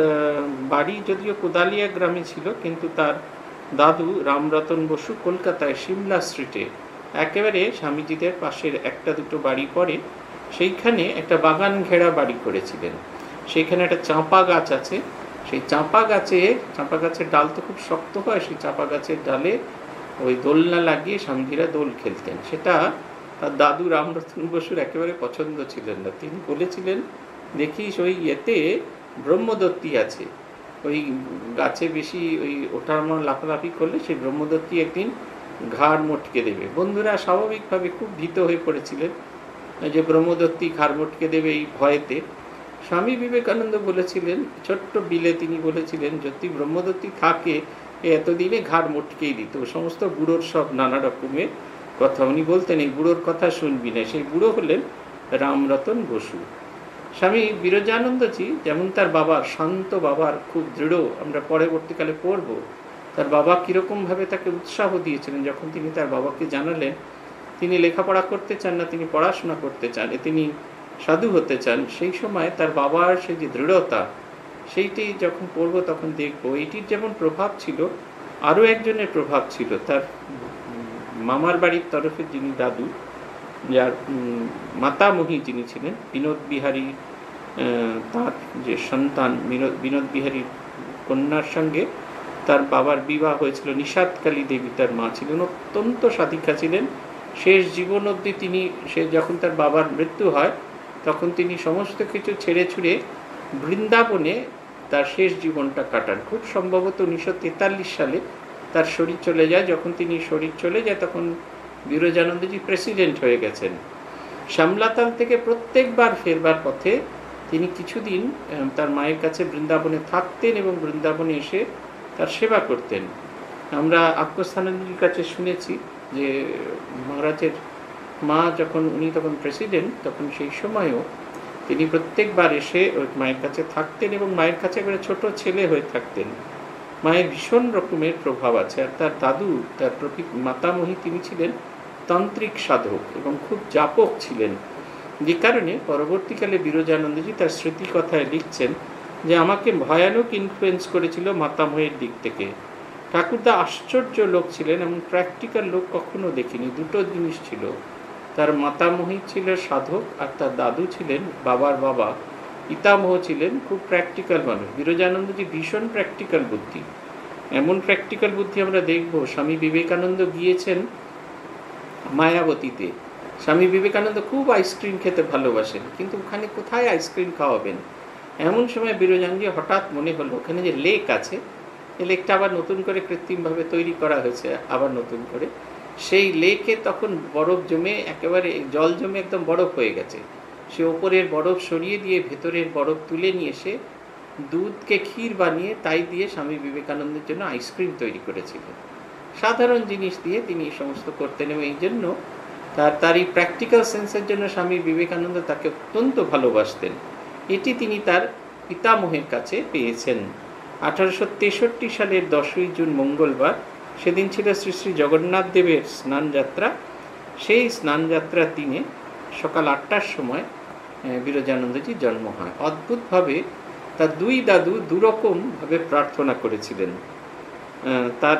বাড়ি যদিও কোদালিয়া গ্রামে ছিল, কিন্তু তার দাদু রামরতন বসু কলকাতায় সিমলা স্ট্রিটে একেবারে স্বামীজিদের পাশের একটা দুটো বাড়ি পরে সেইখানে একটা বাগান ঘেরা বাড়ি করেছিলেন। সেইখানে একটা চাঁপা গাছ আছে, সেই চাঁপা গাছের ডাল তো খুব শক্ত হয়, সেই চাঁপা গাছের ডালে ওই দোলনা লাগিয়ে স্বামীজিরা দোল খেলতেন। সেটা তার দাদু রামরতন বসুর একেবারে পছন্দ ছিলেন না। তিনি বলেছিলেন, দেখিস ওই এতে ব্রহ্মদত্তী আছে, ওই গাছে বেশি ওই ওঠার লাফালাফি করলে সেই ব্রহ্মদত্তী একদিন ঘাড় মটকে দেবে। বন্ধুরা স্বাভাবিকভাবে খুব ভীত হয়ে পড়েছিলেন যে ব্রহ্মদত্তী ঘাড় মটকে দেবে এই ভয়েতে। স্বামী বিবেকানন্দ বলেছিলেন, ছোট্ট বিলে তিনি বলেছিলেন, যদি ব্রহ্মদত্তী থাকে এতদিনে ঘাড় মটকেই দিত। সমস্ত বুড়োর সব নানা রকমের কথা উনি বলতেন, এই বুড়োর কথা শুনবি না। সেই বুড়ো হলেন রামরতন বসু। স্বামী বিরজানন্দজি যেমন তার বাবার, শান্ত বাবার খুব দৃঢ়, আমরা পরবর্তীকালে পড়ব, তার বাবা কীরকমভাবে তাকে উৎসাহ দিয়েছিলেন যখন তিনি তার বাবাকে জানালেন তিনি লেখাপড়া করতে চান না, তিনি পড়াশোনা করতে চান, তিনি সাধু হতে চান। সেই সময় তার বাবার সেই যে দৃঢ়তা, সেইটি যখন পড়ব তখন দেখব এইটির যেমন প্রভাব ছিল, আরও একজনের প্রভাব ছিল। তার মামার বাড়ির তরফে যিনি দাদু, যার মাতামহী যিনি ছিলেন, বিনোদ বিহারী, তার যে সন্তান বিনোদ বিহারীর কন্যার সঙ্গে তার বাবার বিবাহ হয়েছিল। নিষাদকালী দেবী তার মা ছিলেন, অত্যন্ত সাধিকা ছিলেন। শেষ জীবন অবধি তিনি, যখন তার বাবার মৃত্যু হয় তখন তিনি সমস্ত কিছু ছেড়ে ছুড়ে বৃন্দাবনে তার শেষ জীবনটা কাটান। খুব সম্ভবত 1943 সালে তার শরীর চলে যায়। যখন তিনি শরীর চলে যায় তখন বিরজানন্দজি প্রেসিডেন্ট হয়ে গেছেন। শ্যামলাতাল থেকে প্রত্যেকবার ফেরবার পথে তিনি কিছুদিন তার মায়ের কাছে বৃন্দাবনে থাকতেন এবং বৃন্দাবনে এসে তার সেবা করতেন। আমরা আত্মস্থানানন্দজির কাছে শুনেছি যে মহারাজের মা যখন, উনি তখন প্রেসিডেন্ট, তখন সেই সময়ও তিনি প্রত্যেকবার এসে ওই মায়ের কাছে থাকতেন এবং মায়ের কাছে এবারে ছোট ছেলে হয়ে থাকতেন। মায়ের ভীষণ রকমের প্রভাব আছে। আর তার দাদু, তার মাতামহী, তিনি ছিলেন তান্ত্রিক সাধক এবং খুব জাপক ছিলেন, যে কারণে পরবর্তীকালে বিরজানন্দজি তার স্মৃতিকথায় লিখছেন যে আমাকে ভয়ানক ইনফ্লুয়েন্স করেছিল মাতামহের দিক থেকে। ঠাকুরদা আশ্চর্য লোক ছিলেন, এমন প্র্যাকটিক্যাল লোক কখনো দেখিনি। দুটো জিনিস ছিল, তার মাতামহী ছিল সাধক আর তার দাদু ছিলেন, বাবার বাবা পিতামহ ছিলেন খুব প্র্যাকটিক্যাল মানুষ। বিরজানন্দজি ভীষণ প্র্যাকটিক্যাল বুদ্ধি, এমন প্র্যাকটিক্যাল বুদ্ধি আমরা দেখব। স্বামী বিবেকানন্দ গিয়েছেন মায়াবতীতে। স্বামী বিবেকানন্দ খুব আইসক্রিম খেতে ভালোবাসেন, কিন্তু ওখানে কোথায় আইসক্রিম খাওয়াবেন? এমন সময় বিরজানন্দজি হঠাৎ মনে হলো ওখানে যে লেক আছে, এই লেকটা আবার নতুন করে কৃত্রিমভাবে তৈরি করা হয়েছে, আবার নতুন করে। সেই লেকে তখন বরফ জমে, একেবারে জল জমে একদম বরফ হয়ে গেছে। সে ওপরের বরফ সরিয়ে দিয়ে ভেতরের বরফ তুলে নিয়ে এসে দুধকে ক্ষীর বানিয়ে তাই দিয়ে স্বামী বিবেকানন্দের জন্য আইসক্রিম তৈরি করেছিলেন। সাধারণ জিনিস দিয়ে তিনি এই সমস্ত করতেন এবং এই জন্য তার এই প্র্যাকটিক্যাল সেন্সের জন্য স্বামী বিবেকানন্দ তাকে অত্যন্ত ভালোবাসতেন। এটি তিনি তার পিতামহের কাছে পেয়েছেন। 1863 সালের 10ই জুন মঙ্গলবার, সেদিন ছিল শ্রী শ্রী জগন্নাথ দেবের স্নানযাত্রা। সেই স্নানযাত্রার দিনে সকাল 8টার সময় বিরজানন্দজির জন্ম হয়। অদ্ভুতভাবে তার দুই দাদু দুরকমভাবে প্রার্থনা করেছিলেন। তার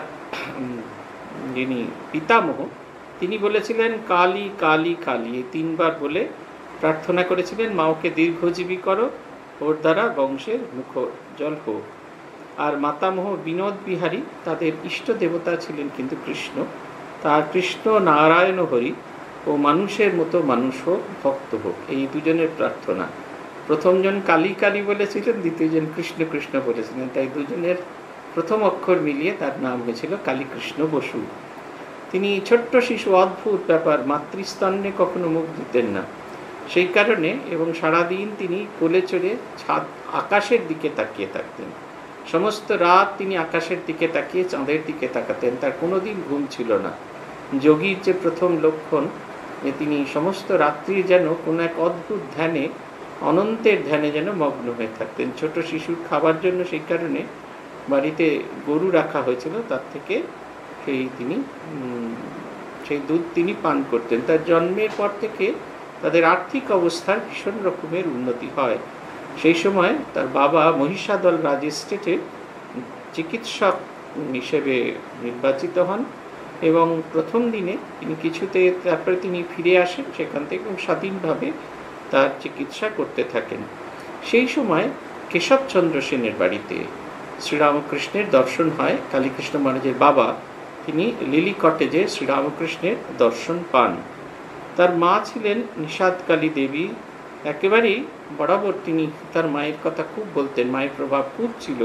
যিনি পিতামহ, তিনি বলেছিলেন কালী কালী কালী, এই 3 বার বলে প্রার্থনা করেছিলেন, মা ওকে দীর্ঘজীবী করো, ওর দ্বারা বংশের মুখোজ্জ্বল হোক। আর মাতামহ বিনোদ বিহারী, তাদের ইষ্ট দেবতা ছিলেন কিন্তু কৃষ্ণ, তার কৃষ্ণ নারায়ণ হরি ও মানুষের মতো মানুষ হোক, ভক্ত হোক, এই দুজনের প্রার্থনা। প্রথমজন কালী কালী বলেছিলেন, দ্বিতীয়জন কৃষ্ণ কৃষ্ণ বলেছিলেন, তাই দুজনের প্রথম অক্ষর মিলিয়ে তার নাম হয়েছিল কালীকৃষ্ণ বসু। তিনি ছোট্ট শিশু, অদ্ভুত ব্যাপার, মাতৃস্তন্যে কখনো মুখ দিতেন না সেই কারণে, এবং সারাদিন তিনি কোলে চড়ে ছাদ আকাশের দিকে তাকিয়ে থাকতেন। সমস্ত রাত তিনি আকাশের দিকে তাকিয়ে চাঁদের দিকে তাকাতেন, তার কোনোদিন ঘুম ছিল না। যোগীর যে প্রথম লক্ষণ, যে তিনি সমস্ত রাত্রি যেন কোনো এক অদ্ভুত ধ্যানে, অনন্তের ধ্যানে যেন মগ্ন হয়ে থাকতেন। ছোট শিশুর খাবার জন্য সেই কারণে বাড়িতে গরু রাখা হয়েছিল, তার থেকে সেই দুধ তিনি পান করতেন। তার জন্মের পর থেকে তাদের আর্থিক অবস্থার ভীষণ রকমের উন্নতি হয়। সেই সময় তার বাবা মহিষাদল রাজ এস্টেটে চিকিৎসক হিসেবে নির্বাচিত হন, এবং প্রথম দিনে তিনি তারপরে তিনি ফিরে আসেন সেখান থেকে এবং স্বাধীনভাবে তার চিকিৎসা করতে থাকেন। সেই সময় কেশবচন্দ্র সেনের বাড়িতে শ্রীরামকৃষ্ণের দর্শন হয়। কালীকৃষ্ণ মহারাজের বাবা তিনি লিলি কটেজে শ্রীরামকৃষ্ণের দর্শন পান। তার মা ছিলেন নিষাদ কালী দেবী। একেবারেই বরাবর তিনি তার মায়ের কথা খুব বলতেন, মায়ের প্রভাব খুব ছিল।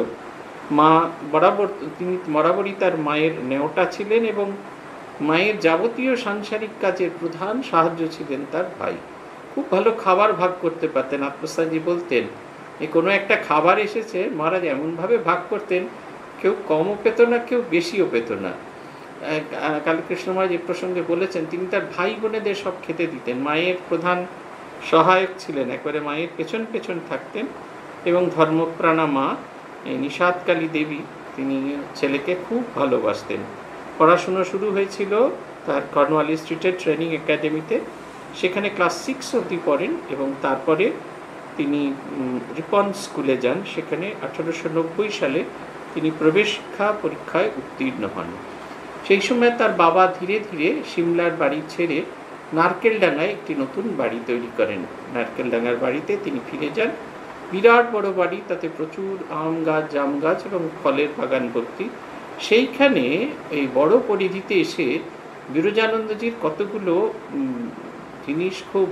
তিনি বরাবরই তার মায়ের নেওটা ছিলেন, এবং মায়ের যাবতীয় সাংসারিক কাজের প্রধান সাহায্য ছিলেন তার ভাই। খুব ভালো খাবার ভাগ করতে পারতেন। আত্মস্থানজি বলতেন, কোনো একটা খাবার এসেছে মহারাজ এমনভাবে ভাগ করতেন, কেউ কমও পেত না, কেউ বেশিও পেত না। কালীকৃষ্ণ মহারাজ এ প্রসঙ্গে বলেছেন, তিনি তার ভাই বোনেদের সব খেতে দিতেন। মায়ের প্রধান সহায়ক ছিলেন, একবারে মায়ের পেছন পেছন থাকতেন। এবং ধর্মপ্রাণা মা নিষাদ কালী দেবী, তিনি ছেলেকে খুব ভালোবাসতেন। পড়াশুনো শুরু হয়েছিল তার কর্নওয়ালি স্ট্রিটের ট্রেনিং একাডেমিতে, সেখানে ক্লাস 6 অবধি পড়েন, এবং তারপরে তিনি রিপন স্কুলে যান। সেখানে 1890 সালে তিনি প্রবেশিক্ষা পরীক্ষায় উত্তীর্ণ হন। সেই সময় তার বাবা ধীরে ধীরে সিমলার বাড়ি ছেড়ে নারকেলডাঙ্গায় একটি নতুন বাড়ি তৈরি করেন। নারকেলডাঙ্গার বাড়িতে তিনি ফিরে যান। বিরাট বড় বাড়ি, তাতে প্রচুর আম গাছ, জাম গাছ এবং ফলের বাগান ভর্তি। সেইখানে এই বড় পরিধিতে এসে বিরজানন্দজির কতগুলো জিনিস খুব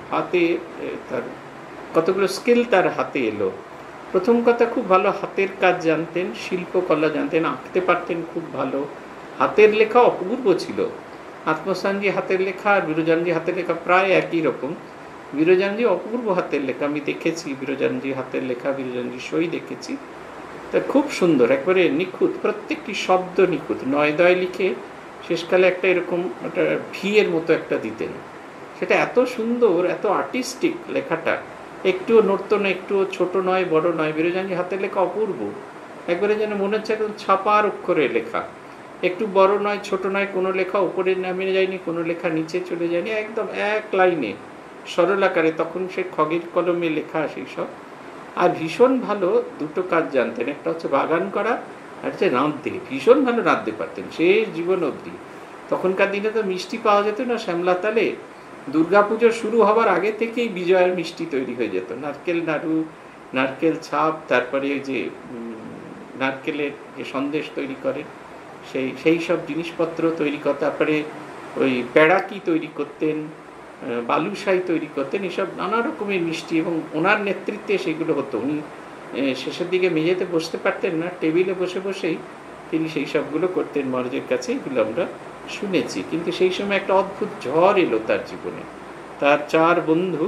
কতগুলো স্কিল তার হাতে এলো। প্রথম কথা, খুব ভালো হাতের কাজ জানতেন, শিল্পকলা জানতেন, আঁকতে পারতেন খুব ভালো। হাতের লেখা অপূর্ব ছিল। আত্মস্থানজি হাতের লেখা আর বিরজানজি হাতের লেখা প্রায় একই রকম। বিরজানজি অপূর্ব হাতের লেখা, আমি দেখেছি বিরজানজি হাতের লেখা, বিরজানজি সই দেখেছি। তা খুব সুন্দর, একবারে নিখুঁত, প্রত্যেকটি শব্দ নিখুঁত। নয়দয় লিখে শেষকালে একটা এরকম একটা ভিয়ের মতো একটা দিতেন, সেটা এত সুন্দর, এত আর্টিস্টিক লেখাটা, একটুও নড়ত না, একটুও ছোট নয়, বড় নয়। বিরজানজি হাতের লেখা অপূর্ব, একবারে যেন মনে হচ্ছে একদম ছাপার অক্ষরে লেখা। একটু বড় নয়, ছোট নয়, কোনো লেখা উপরে নামে যায়নি, কোনো লেখা নিচে চলে যায়নি, একদম এক লাইনে সরল আকারে। তখন সে খগের কলমে লেখা সেই সব। আর ভীষণ ভালো দুটো কাজ জানতেন, একটা হচ্ছে বাগান করা, আর হচ্ছে রাঁধতে। ভীষণ ভালো রাঁধতে পারতেন শেষ জীবন অবধি। তখনকার দিনে তো মিষ্টি পাওয়া যেত না শ্যামলাতালে। দুর্গাপুজো শুরু হবার আগে থেকেই বিজয়ের মিষ্টি তৈরি হয়ে যেত, নারকেল নাড়ু, নারকেল ছাপ, তারপরে যে নারকেলের যে সন্দেশ তৈরি করেন সেই সব জিনিসপত্র তৈরি করা, তারপরে ওই প্যাড়াকি তৈরি করতেন, বালুশাই তৈরি করতেন, এসব নানা রকমের মিষ্টি, এবং ওনার নেতৃত্বে সেগুলো হতো। উনি শেষের দিকে মেঝেতে বসতে পারতেন না, টেবিলে বসে বসেই তিনি সেই সবগুলো করতেন মহারাজের কাছে, এগুলো আমরা শুনেছি। কিন্তু সেই সময় একটা অদ্ভুত ঝড় এলো তার জীবনে। তার 4 বন্ধু,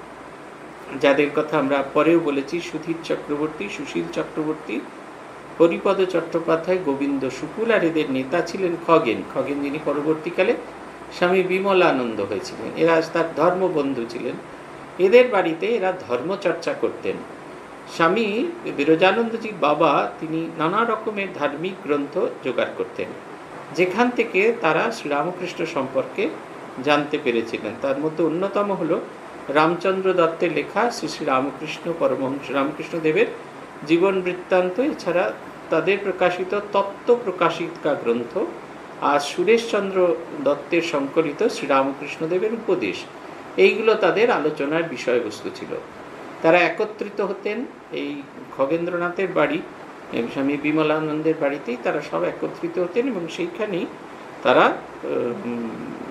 যাদের কথা আমরা পরেও বলেছি, সুধীর চক্রবর্তী, সুশীল চক্রবর্তী, হরিপদ চট্টোপাধ্যায়, গোবিন্দ শুকুল, আর এদের নেতা ছিলেন খগেন, যিনি পরবর্তীকালে স্বামী বিমলানন্দ হয়েছিলেন। এরা তার ধর্মবন্ধু ছিলেন। এদের বাড়িতে এরা ধর্মচর্চা করতেন। স্বামী বিরজানন্দজির বাবা তিনি নানা রকমের ধার্মিক গ্রন্থ জোগাড় করতেন, যেখান থেকে তারা শ্রীরামকৃষ্ণ সম্পর্কে জানতে পেরেছিলেন। তার মধ্যে অন্যতম হল রামচন্দ্র দত্তের লেখা শ্রী শ্রী রামকৃষ্ণ পরমহংস রামকৃষ্ণদেবের জীবন বৃত্তান্ত, এছাড়া তাদের প্রকাশিত তত্ত্ব প্রকাশিকা গ্রন্থ, আর সুরেশচন্দ্র দত্তের সংকলিত শ্রীরামকৃষ্ণদেবের উপদেশ। এইগুলো তাদের আলোচনার বিষয়বস্তু ছিল। তারা একত্রিত হতেন এই খগেন্দ্রনাথের বাড়ি, স্বামী বিমলানন্দের বাড়িতেই তারা সব একত্রিত হতেন, এবং সেইখানেই তারা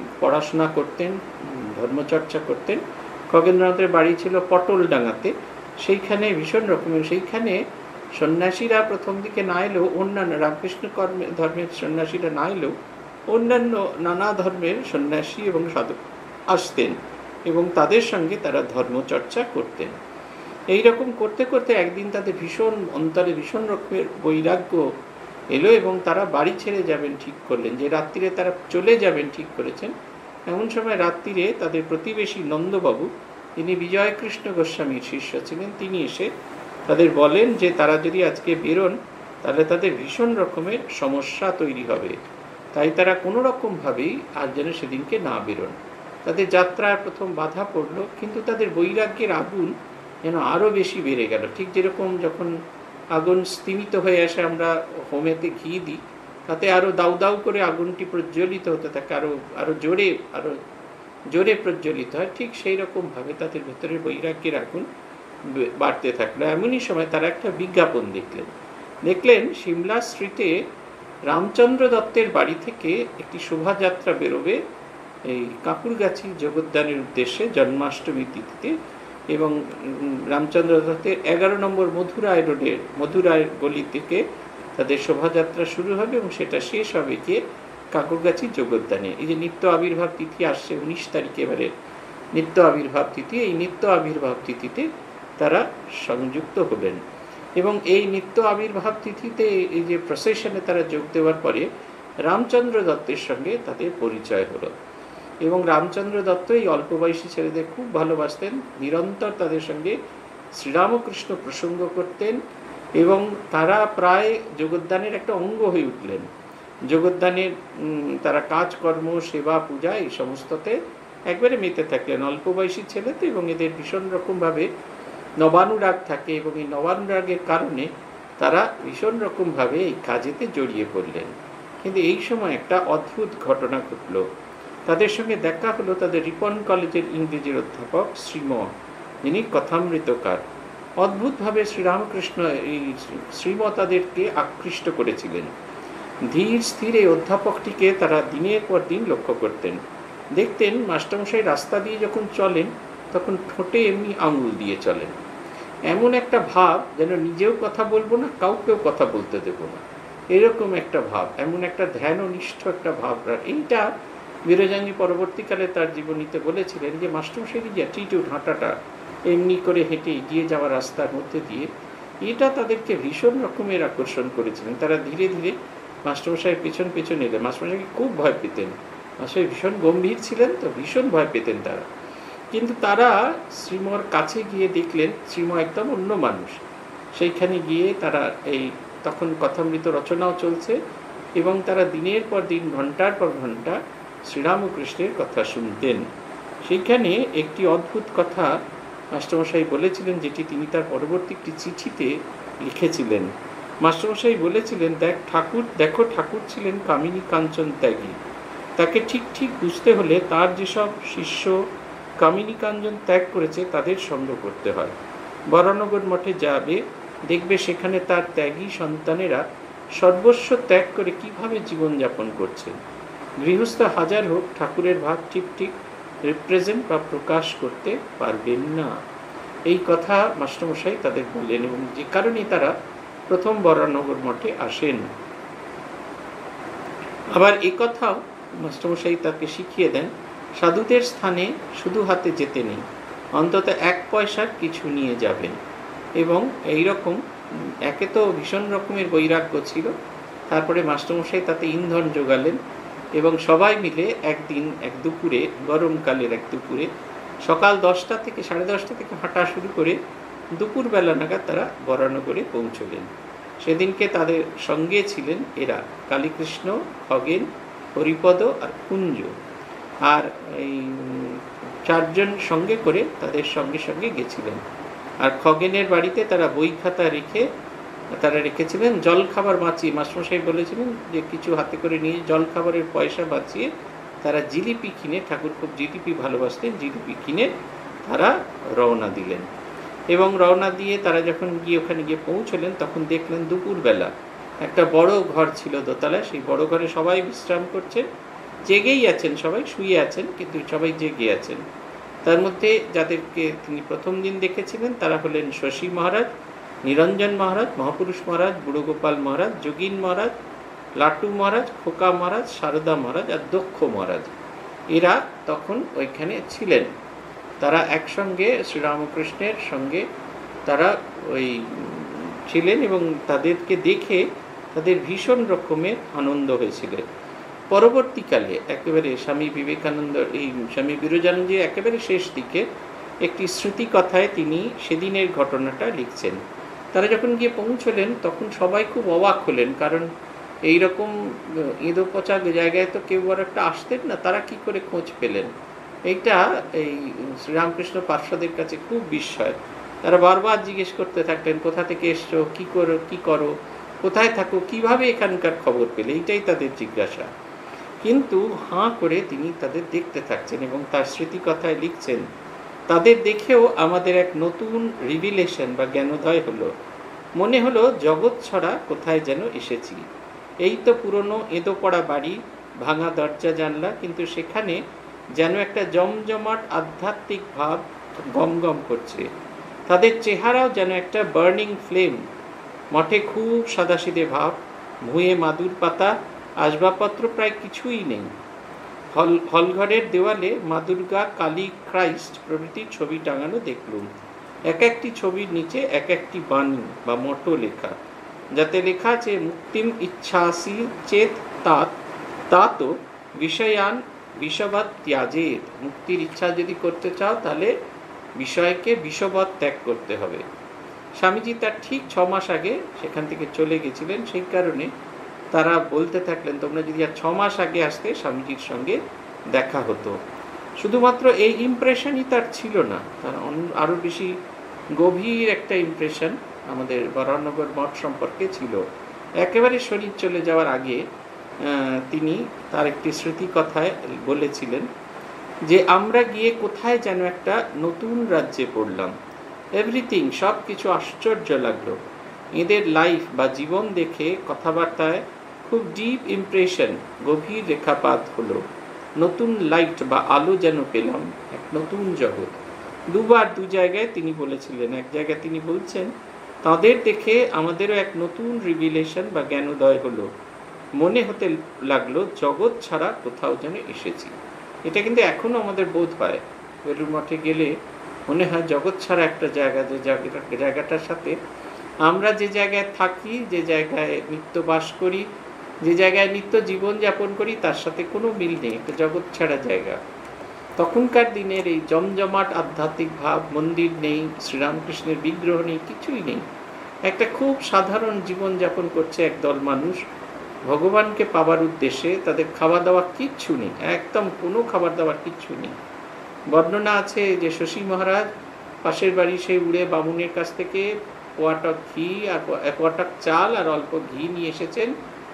পড়াশোনা করতেন, ধর্মচর্চা করতেন। খগেন্দ্রনাথের বাড়ি ছিল পটলডাঙ্গাতে, সেইখানে ভীষণ রকমের, সেইখানে সন্ন্যাসীরা প্রথম দিকে না এলেও, অন্যান্য রামকৃষ্ণ ধর্মের সন্ন্যাসীরা না এলেও অন্যান্য নানা ধর্মের সন্ন্যাসী এবং সাধক আসতেন এবং তাদের সঙ্গে তারা ধর্মচর্চা করতেন। এই রকম করতে করতে একদিন তাদের ভীষণ অন্তরে ভীষণ রকমের বৈরাগ্য এলো এবং তারা বাড়ি ছেড়ে যাবেন ঠিক করলেন, যে রাত্রিরে তারা চলে যাবেন ঠিক করেছেন। এমন সময় রাত্রিরে তাদের প্রতিবেশী নন্দবাবু, তিনি বিজয়কৃষ্ণ গোস্বামীর শিষ্য ছিলেন, তিনি এসে তাদের বলেন যে তারা যদি আজকে বেরোন তাহলে তাদের ভীষণ রকমের সমস্যা তৈরি হবে, তাই তারা কোনো রকমভাবেই আর যেন সেদিনকে না বেরোন। তাদের যাত্রার প্রথম বাধা পড়ল, কিন্তু তাদের বৈরাগ্যের আগুন যেন আরও বেশি বেড়ে গেল। ঠিক যেরকম যখন আগুন স্তিমিত হয়ে আসে, আমরা হোমেতে ঘি দিই, তাতে আরও দাউ দাউ করে আগুনটি প্রজ্বলিত হতে থাকে, আরও জোরে প্রজ্বলিত হয়। ঠিক সেই রকমভাবে তাদের ভেতরের বৈরাগ্যের আগুন বাড়তে থাকলো। এমনই সময় তারা একটা বিজ্ঞাপন দেখলেন সিমলা স্ট্রিটে রামচন্দ্র দত্তের বাড়ি থেকে একটি শোভাযাত্রা বেরোবে এই কাকুরগাছি জগদ্দানের উদ্দেশ্যে জন্মাষ্টমী তিথিতে, এবং রামচন্দ্র দত্তের 11 নম্বর মধুরায় গলি থেকে তাদের শোভাযাত্রা শুরু হবে এবং সেটা শেষ হবে গিয়ে কাকুরগাছি জগদ্দানে। এই যে নিত্য আবির্ভাব তিথি আসছে 19 তারিখে, এবারে নিত্য আবির্ভাব তিথি, এই নিত্য আবির্ভাব তিথিতে তারা সংযুক্ত হলেন। এবং এই নিত্য আবির্ভাব তিথিতে এই যে প্রসেশনে তারা যোগ দেওয়ার পরে রামচন্দ্র দত্তের সঙ্গে তাদের পরিচয় হলো। এবং রামচন্দ্র দত্ত এই অল্প বয়সী ছেলেদের খুব ভালোবাসতেন, নিরন্তর তাদের সঙ্গে শ্রীরামকৃষ্ণ প্রসঙ্গ করতেন এবং তারা প্রায় জগদ্দানের একটা অঙ্গ হয়ে উঠলেন। জগদ্দানের তারা কাজকর্ম, সেবা, পূজা এই সমস্ততে একবারে মেতে থাকলেন। অল্প বয়সী ছেলেতে এবং এদের ভীষণ রকমভাবে নবানুরাগ থাকে এবং এই নবানুরাগের কারণে তারা ভীষণ রকমভাবে এই কাজেতে জড়িয়ে পড়লেন। কিন্তু এই সময় একটা অদ্ভুত ঘটনা ঘটল। তাদের সঙ্গে দেখা হলো তাদের রিপন কলেজের ইংরেজির অধ্যাপক শ্রীম, যিনি কথামৃতকার। অদ্ভুতভাবে শ্রীরামকৃষ্ণ এই শ্রীম তাদেরকে আকৃষ্ট করেছিলেন। ধীর স্থির এই অধ্যাপকটিকে তারা দিনের পর দিন লক্ষ্য করতেন। দেখতেন মাস্টারমশাই রাস্তা দিয়ে যখন চলেন তখন ঠোঁটে এমনি আঙুল দিয়ে চলেন, এমন একটা ভাব যেন নিজেও কথা বলবো না, কাউকেও কথা বলতে দেব না, এরকম একটা ভাব, এমন একটা ধ্যাননিষ্ঠ একটা ভাব। এইটা বিরজাঙ্গী পরবর্তীকালে তার জীবনীতে বলেছিলেন যে মাস্টারমশাইয়ের যে অ্যাটিটিউড, হাঁটাটা এমনি করে হেঁটে এগিয়ে যাওয়া রাস্তার মধ্যে দিয়ে, এটা তাদেরকে ভীষণ রকমের আকর্ষণ করেছিলেন। তারা ধীরে ধীরে মাস্টারমশাইয়ের পেছন এলেন। মাস্টারমশাইকে খুব ভয় পেতেন, মাস্টারমশাই ভীষণ গম্ভীর ছিলেন তো, ভীষণ ভয় পেতেন তারা। কিন্তু তারা শ্রীমর কাছে গিয়ে দেখলেন শ্রীম একদম অন্য মানুষ। সেইখানে গিয়ে তারা তখন কথামৃত রচনাও চলছে এবং তারা দিনের পর দিন, ঘন্টার পর ঘন্টা শ্রীরামকৃষ্ণের কথা শুনতেন। সেইখানে একটি অদ্ভুত কথা মাস্টারমশাই বলেছিলেন, যেটি তিনি তার পরবর্তী একটি চিঠিতে লিখেছিলেন। মাস্টারমশাই বলেছিলেন, দেখো ঠাকুর ছিলেন কামিনী কাঞ্চন ত্যাগী। তাকে ঠিক বুঝতে হলে তার যেসব শিষ্য কামিনী কাঞ্চন ত্যাগ করেছে তাদের সঙ্গ করতে হয়। বরানগর মঠে যাবে, দেখবে সেখানে তার ত্যাগী সন্তানেরা সর্বস্ব ত্যাগ করে কিভাবে জীবনযাপন করছেন। গৃহস্থ হাজার হোক, ঠাকুরের ভাব ঠিক রিপ্রেজেন্ট বা প্রকাশ করতে পারবেন না। এই কথা মাস্টারমশাই তাদের বললেন এবং যে কারণে তারা প্রথম বরানগর মঠে আসেন। আবার এ কথাও মাস্টারমশাই তাকে শিখিয়ে দেন, সাধুদের স্থানে শুধু হাতে যেতে নেই, অন্তত 1 পয়সার কিছু নিয়ে যাবেন। এবং এই রকম একে তো ভীষণ রকমের বৈরাগ্য ছিল, তারপরে মাস্টারমশাই তাতে ইন্ধন যোগালেন এবং সবাই মিলে একদিন এক দুপুরে, গরমকালের এক দুপুরে, সকাল 10টা থেকে 10:30 থেকে হাঁটা শুরু করে দুপুরবেলা নাগাদ তারা বরানগরে পৌঁছলেন। সেদিনকে তাদের সঙ্গে ছিলেন এরা কালীকৃষ্ণ, খগেন, হরিপদ আর কুঞ্জ, আর এই 4 জন সঙ্গে করে তাদের সঙ্গে গেছিলেন। আর খগেনের বাড়িতে তারা বই খাতা রেখেছিলেন জলখাবার বাঁচিয়ে। মাস্টারমশাই বলেছিলেন যে কিছু হাতে করে নিয়ে জলখাবারের পয়সা বাঁচিয়ে তারা জিলিপি কিনে, ঠাকুর খুব জিলিপি ভালোবাসতেন, জিলিপি কিনে তারা রওনা দিলেন। এবং রওনা দিয়ে তারা যখন ওখানে গিয়ে পৌঁছলেন তখন দেখলেন দুপুরবেলা একটা বড় ঘর ছিল দোতলায়, সেই বড় ঘরে সবাই বিশ্রাম করছেন, জেগেই আছেন, সবাই শুয়ে আছেন কিন্তু সবাই জেগে আছেন। তার মধ্যে যাদেরকে তিনি প্রথম দিন দেখেছিলেন তারা হলেন শশী মহারাজ, নিরঞ্জন মহারাজ, মহাপুরুষ মহারাজ, বুড়োগোপাল মহারাজ, যোগীন মহারাজ, লাটু মহারাজ, খোকা মহারাজ, সারদা মহারাজ আর দক্ষ মহারাজ। এরা তখন ওইখানে ছিলেন। তারা একসঙ্গে শ্রীরামকৃষ্ণের সঙ্গে তারা ওই ছিলেন এবং তাদেরকে দেখে তাদের ভীষণ রকমের আনন্দ হয়েছিল। পরবর্তীকালে একেবারে স্বামী বিবেকানন্দ, এই স্বামী বিরজানন্দজি একেবারে শেষ দিকে একটি স্মৃতি কথায় তিনি সেদিনের ঘটনাটা লিখছেন। তারা যখন গিয়ে পৌঁছলেন তখন সবাই খুব অবাক হলেন, কারণ এইরকম ইঁদো পচা জায়গায় তো কেউ আর একটা আসতেন না, তারা কি করে খোঁজ পেলেন? এইটা এই শ্রীরামকৃষ্ণ পার্শ্বদের কাছে খুব বিস্ময়। তারা বারবার জিজ্ঞেস করতে থাকলেন, কোথা থেকে এসছো, কি করো, কোথায় থাকো, কিভাবে এখানকার খবর পেলে, এইটাই তাদের জিজ্ঞাসা। কিন্তু হাঁ করে তিনি তাদের দেখতে থাকছেন এবং তার স্মৃতিকথায় লিখছেন, তাদের দেখেও আমাদের এক নতুন রিভিলেশন বা জ্ঞানোদয় হলো। মনে হলো জগৎ ছড়া কোথায় যেন এসেছি। এই তো পুরনো এঁদো পড়া বাড়ি, ভাঙা দরজা জানলা, কিন্তু সেখানে যেন একটা জমজমাট আধ্যাত্মিক ভাব গমগম করছে। তাদের চেহারাও যেন একটা বার্নিং ফ্লেম। মঠে খুব সাদাসিধে ভাব, ভুঁয়ে মাদুর পাতা, আসবাবপত্র প্রায় কিছুই নেই। হলঘরের দেওয়ালে মা দুর্গা, কালী, ক্রাইস্ট প্রভৃতি ছবি টাঙানো দেখলুম। এক একটি ছবির নিচে এক একটি বাণী বা মটো লেখা, যাতে লেখা আছে মুক্তিম ইচ্ছাসি চেত তাত বিষয়ান বিষবাদ ত্যাজেত। মুক্তির ইচ্ছা যদি করতে চাও তাহলে বিষয়কে বিষবাদ ত্যাগ করতে হবে। স্বামীজি তার ঠিক 6 মাস আগে সেখান থেকে চলে গেছিলেন, সেই কারণে তারা বলতে থাকলেন, তোমরা যদি আর 6 মাস আগে আসতে স্বামীজির সঙ্গে দেখা হতো। শুধুমাত্র এই ইমপ্রেশনই তার ছিল না, তার আরও বেশি গভীর একটা ইমপ্রেশন আমাদের বরাহনগর মঠ সম্পর্কে ছিল। একেবারে শরীর চলে যাওয়ার আগে তিনি তার একটি স্মৃতি কথায় বলেছিলেন যে, আমরা গিয়ে কোথায় যেন একটা নতুন রাজ্যে পড়লাম। এভরিথিং, সব কিছু আশ্চর্য লাগলো। এদের লাইফ বা জীবন দেখে কথাবার্তায় খুব ডিপ ইমপ্রেশন, গভীর রেখাপাত হলো। নতুন লাইট বা আলো যেন পেলাম, এক নতুন জগৎ। দুবার দু জায়গায় তিনি বলেছিলেন। এক জায়গায় তিনি বলছেন, তাদের দেখে আমাদেরও এক নতুন রিভিলেশন বা জ্ঞানোদয় হলো। মনে হতে লাগলো জগৎ ছাড়া কোথাও যেন এসেছি। এটা কিন্তু এখনও আমাদের বোধ হয়। বেলুড় মঠে গেলে মনে হয় জগৎ ছাড়া একটা জায়গা, যে জায়গাটার সাথে আমরা যে জায়গায় থাকি, যে জায়গায় নিত্য বাস করি, যে জায়গায় নিত্য জীবনযাপন করি, তার সাথে কোনো মিল নেই, একটা জগৎ ছাড়া জায়গা। তখনকার দিনের এই জমজমাট আধ্যাত্মিক ভাব, মন্দির নেই, শ্রীরামকৃষ্ণের বিগ্রহ নেই, কিছুই নেই। একটা খুব সাধারণ জীবনযাপন করছে একদল মানুষ ভগবানকে পাবার উদ্দেশ্যে। তাদের খাওয়া দাওয়া কিচ্ছু নেই, একদম কোনো খাবার দাবার কিচ্ছু নেই। বর্ণনা আছে যে শশী মহারাজ পাশের বাড়ি সেই উড়ে বামুনের কাছ থেকে পোয়াটক ঘি আর পোয়াটক চাল আর অল্প ঘি নিয়ে এসেছেন,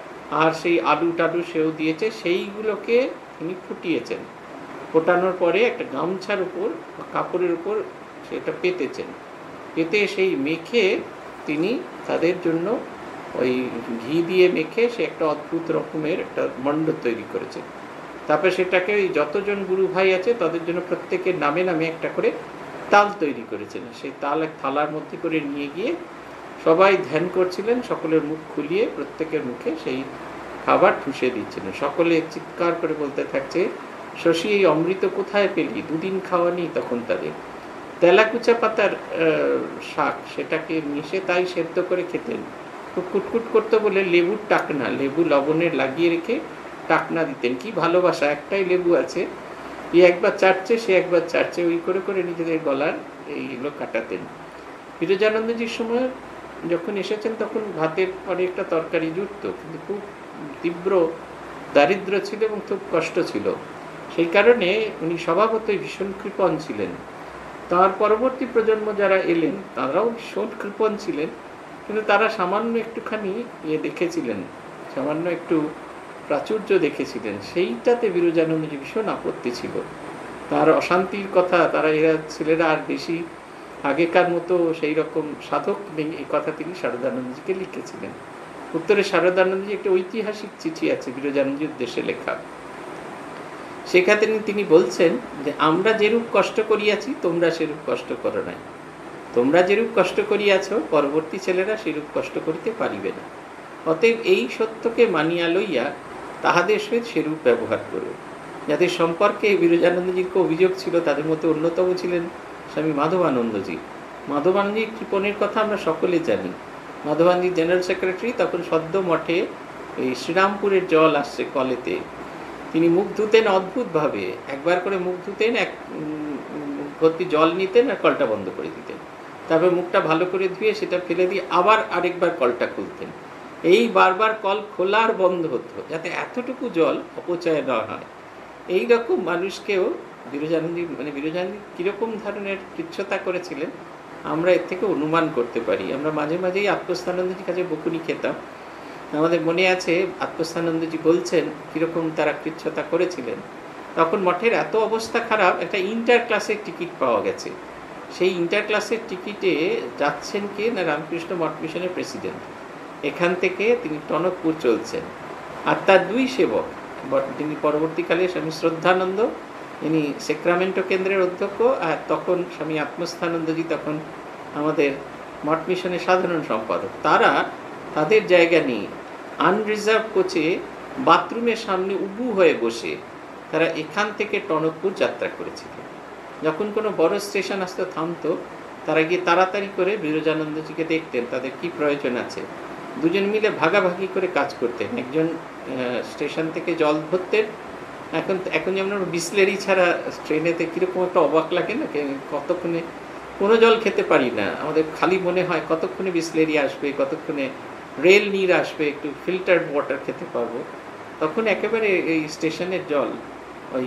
আর সেই আলু টালু সেও দিয়েছে, সেইগুলোকে তিনি ফুটিয়েছেন। ফোটানোর পরে একটা গামছার উপর বা কাপড়ের উপর সেটা পেতেছেন, পেতে সেই মেখে তিনি তাদের জন্য ওই ঘি দিয়ে মেখে সে একটা অদ্ভুত রকমের একটা মণ্ড তৈরি করেছেন। তারপরে সেটাকে ওই যতজন গুরু ভাই আছে তাদের জন্য প্রত্যেকের নামে নামে একটা করে তাল তৈরি করেছেন। সেই তাল এক থালার মধ্যে করে নিয়ে গিয়ে সবাই ধ্যান করছিলেন, সকলের মুখ খুলিয়ে প্রত্যেকের মুখে সেই খাবার ঠুসে দিচ্ছিলেন। সকলে চিৎকার করে বলতে থাকছে, শশী এই অমৃত কোথায় পেলি, 2 দিন খাওয়া নেই তখন তাদের। তেলাকুচা পাতার শাক, সেটাকে মিশে তাই সেদ্ধ করে খেতেন। খুব কুটকুট করতে বলে লেবুর টাকনা, লেবু লবণের লাগিয়ে রেখে টাকনা দিতেন। কি ভালোবাসা, একটাই লেবু আছে, এ একবার চাটছে সে একবার চাটছে, ওই করে করে নিজেদের গলার এইগুলো কাটাতেন। বিরজানন্দজির সময় যখন এসেছেন তখন ভাতের পরে একটা তরকারি জুটত, কিন্তু খুব তীব্র দারিদ্র ছিল এবং খুব কষ্ট ছিল। সেই কারণে উনি স্বভাবতই ভীষণ কৃপণ ছিলেন। তার পরবর্তী প্রজন্ম যারা এলেন তারাও ভীষণ কৃপণ ছিলেন, কিন্তু তারা সামান্য একটুখানি দেখেছিলেন, সামান্য একটু প্রাচুর্য দেখেছিলেন, সেইটাতে বিরজানন্দজি ভীষণ আপত্তি ছিল। তার অশান্তির কথা, তারা এরা ছেলেরা আর বেশি আগেকার মতো সেই রকম সাধক নেই, এই কথা তিনি শারদানন্দজিকে লিখেছিলেন। উত্তরে শারদানন্দজি একটা ঐতিহাসিক চিঠি আছে বিরজানন্দজির উদ্দেশ্যে লেখা। সেখানে তিনি বলছেন যে আমরা যেরূপ কষ্ট করিয়াছি তোমরা সেরূপ কষ্ট করো নাই, তোমরা যেরূপ কষ্ট করিয়াছ পরবর্তী ছেলেরা সেরূপ কষ্ট করিতে পারিবে না, অতএব এই সত্যকে মানিয়া লইয়া তাহাদের সহিত সেরূপ ব্যবহার করো। যাদের সম্পর্কে বিরজানন্দজির অভিযোগ ছিল তাদের মধ্যে অন্যতম ছিলেন স্বামী মাধবানন্দজি। মাধবানন্দজির কৃপণের কথা আমরা সকলে জানি। মাধবানন্দজি জেনারেল সেক্রেটারি, তখন সদ্য মঠে এই শ্রীরামপুরের জল আসছে কলেতে, তিনি মুখ ধুতেন অদ্ভুতভাবে, একবার করে মুখ ধুতেন, এক ভর্তি জল নিতেন আর কলটা বন্ধ করে দিতেন, তারপর মুখটা ভালো করে ধুয়ে সেটা ফেলে দিয়ে আবার আরেকবার কলটা খুলতেন। এই বারবার কল খোলা আর বন্ধ হতো যাতে এতটুকু জল অপচয় না হয়। এই রকম মানুষকেও বিরজানন্দজি কীরকম ধরনের কৃচ্ছতা করেছিলেন আমরা এর থেকে অনুমান করতে পারি। আমরা মাঝে মাঝেই আত্মস্থানন্দজির কাছে বকুনি খেতাম। আমাদের মনে আছে আত্মস্থানন্দজি বলছেন কীরকম তারা কৃচ্ছতা করেছিলেন। তখন মঠের এত অবস্থা খারাপ, একটা ইন্টার ক্লাসের টিকিট পাওয়া গেছে। সেই ইন্টার ক্লাসের টিকিটে যাচ্ছেন কে না রামকৃষ্ণ মঠ মিশনের প্রেসিডেন্ট। এখান থেকে তিনি টনকপুর চলছেন, আর তার দুই সেবক, তিনি পরবর্তীকালে স্বামী শ্রদ্ধানন্দ, ইনি সেক্রামেন্টো কেন্দ্রের অধ্যক্ষ, আর তখন স্বামী আত্মস্থানন্দজি তখন আমাদের মঠ মিশনের সাধারণ সম্পাদক। তারা তাদের জায়গা নিয়ে আনরিজার্ভ কোচে বাথরুমের সামনে উবু হয়ে বসে তারা এখান থেকে টনকপুর যাত্রা করেছিল। যখন কোনো বড় স্টেশন আসতো থামতো, তারা গিয়ে তাড়াতাড়ি করে বিরজানন্দজিকে দেখতেন তাদের কি প্রয়োজন আছে। দুজন মিলে ভাগাভাগি করে কাজ করতেন। একজন স্টেশন থেকে জল ভরতেন, এখন যেমন বিসলেরি ছাড়া ট্রেনেতে কীরকম একটা অবাক লাগে না, কতক্ষণে কোনো জল খেতে পারি না, আমাদের খালি মনে হয় কতক্ষণে বিসলেরি আসবে, কতক্ষণে রেল নীর আসবে, একটু ফিল্টার্ড ওয়াটার খেতে পারবো। তখন একেবারে এই স্টেশনের জল ওই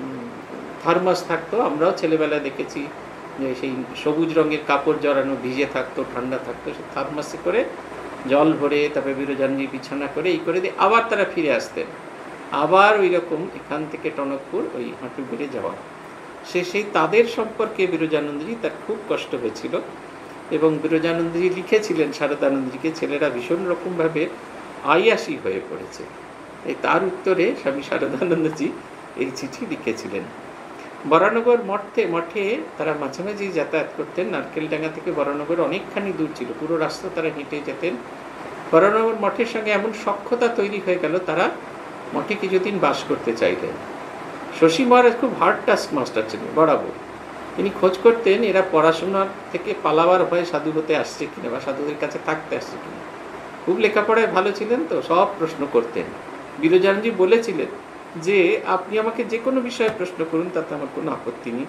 থার্মাস থাকতো, আমরাও ছেলেবেলায় দেখেছি যে সেই সবুজ রঙের কাপড় জড়ানো ভিজে থাকতো, ঠান্ডা থাকতো, সে থার্মাসে করে জল ভরে তারপরে বিরজানন্দজি বিছানা করে এই করে দিয়ে আবার তারা ফিরে আসতেন। আবার ওই রকম এখান থেকে টনকপুর ওই হাঁটু বেড়ে যাওয়া। সেই তাদের সম্পর্কে বিরজানন্দজি তার খুব কষ্ট হয়েছিল, এবং বিরজানন্দজি লিখেছিলেন শারদানন্দজিকে, ছেলেরা ভীষণ রকমভাবে আয়াসী হয়ে পড়েছে। এই তার উত্তরে স্বামী শারদানন্দজি এই চিঠি লিখেছিলেন। বরানগর মঠে তারা মাঝে মাঝেই যাতায়াত করতেন। নারকেলডাঙ্গা থেকে বরানগর অনেকখানি দূর ছিল, পুরো রাস্তা তারা হেঁটে যেতেন। বরানগর মঠের সঙ্গে এমন সখ্যতা তৈরি হয়ে গেল, তারা মঠে কিছুদিন বাস করতে চাইলেন। শশী মহারাজ খুব হার্ড টাস্ক মাস্টার ছিলেন বরাবর। তিনি খোঁজ করতেন এরা পড়াশোনার থেকে পালাবার ভয়ে সাধু হতে আসছে কিনা বা সাধুদের কাছে থাকতে আসছে কিনা। খুব লেখাপড়ায় ভালো ছিলেন তো, সব প্রশ্ন করতেন। বিরজানন্দজি বলেছিলেন যে আপনি আমাকে যে কোনো বিষয়ে প্রশ্ন করুন, তাতে আমার কোনো আপত্তি নেই,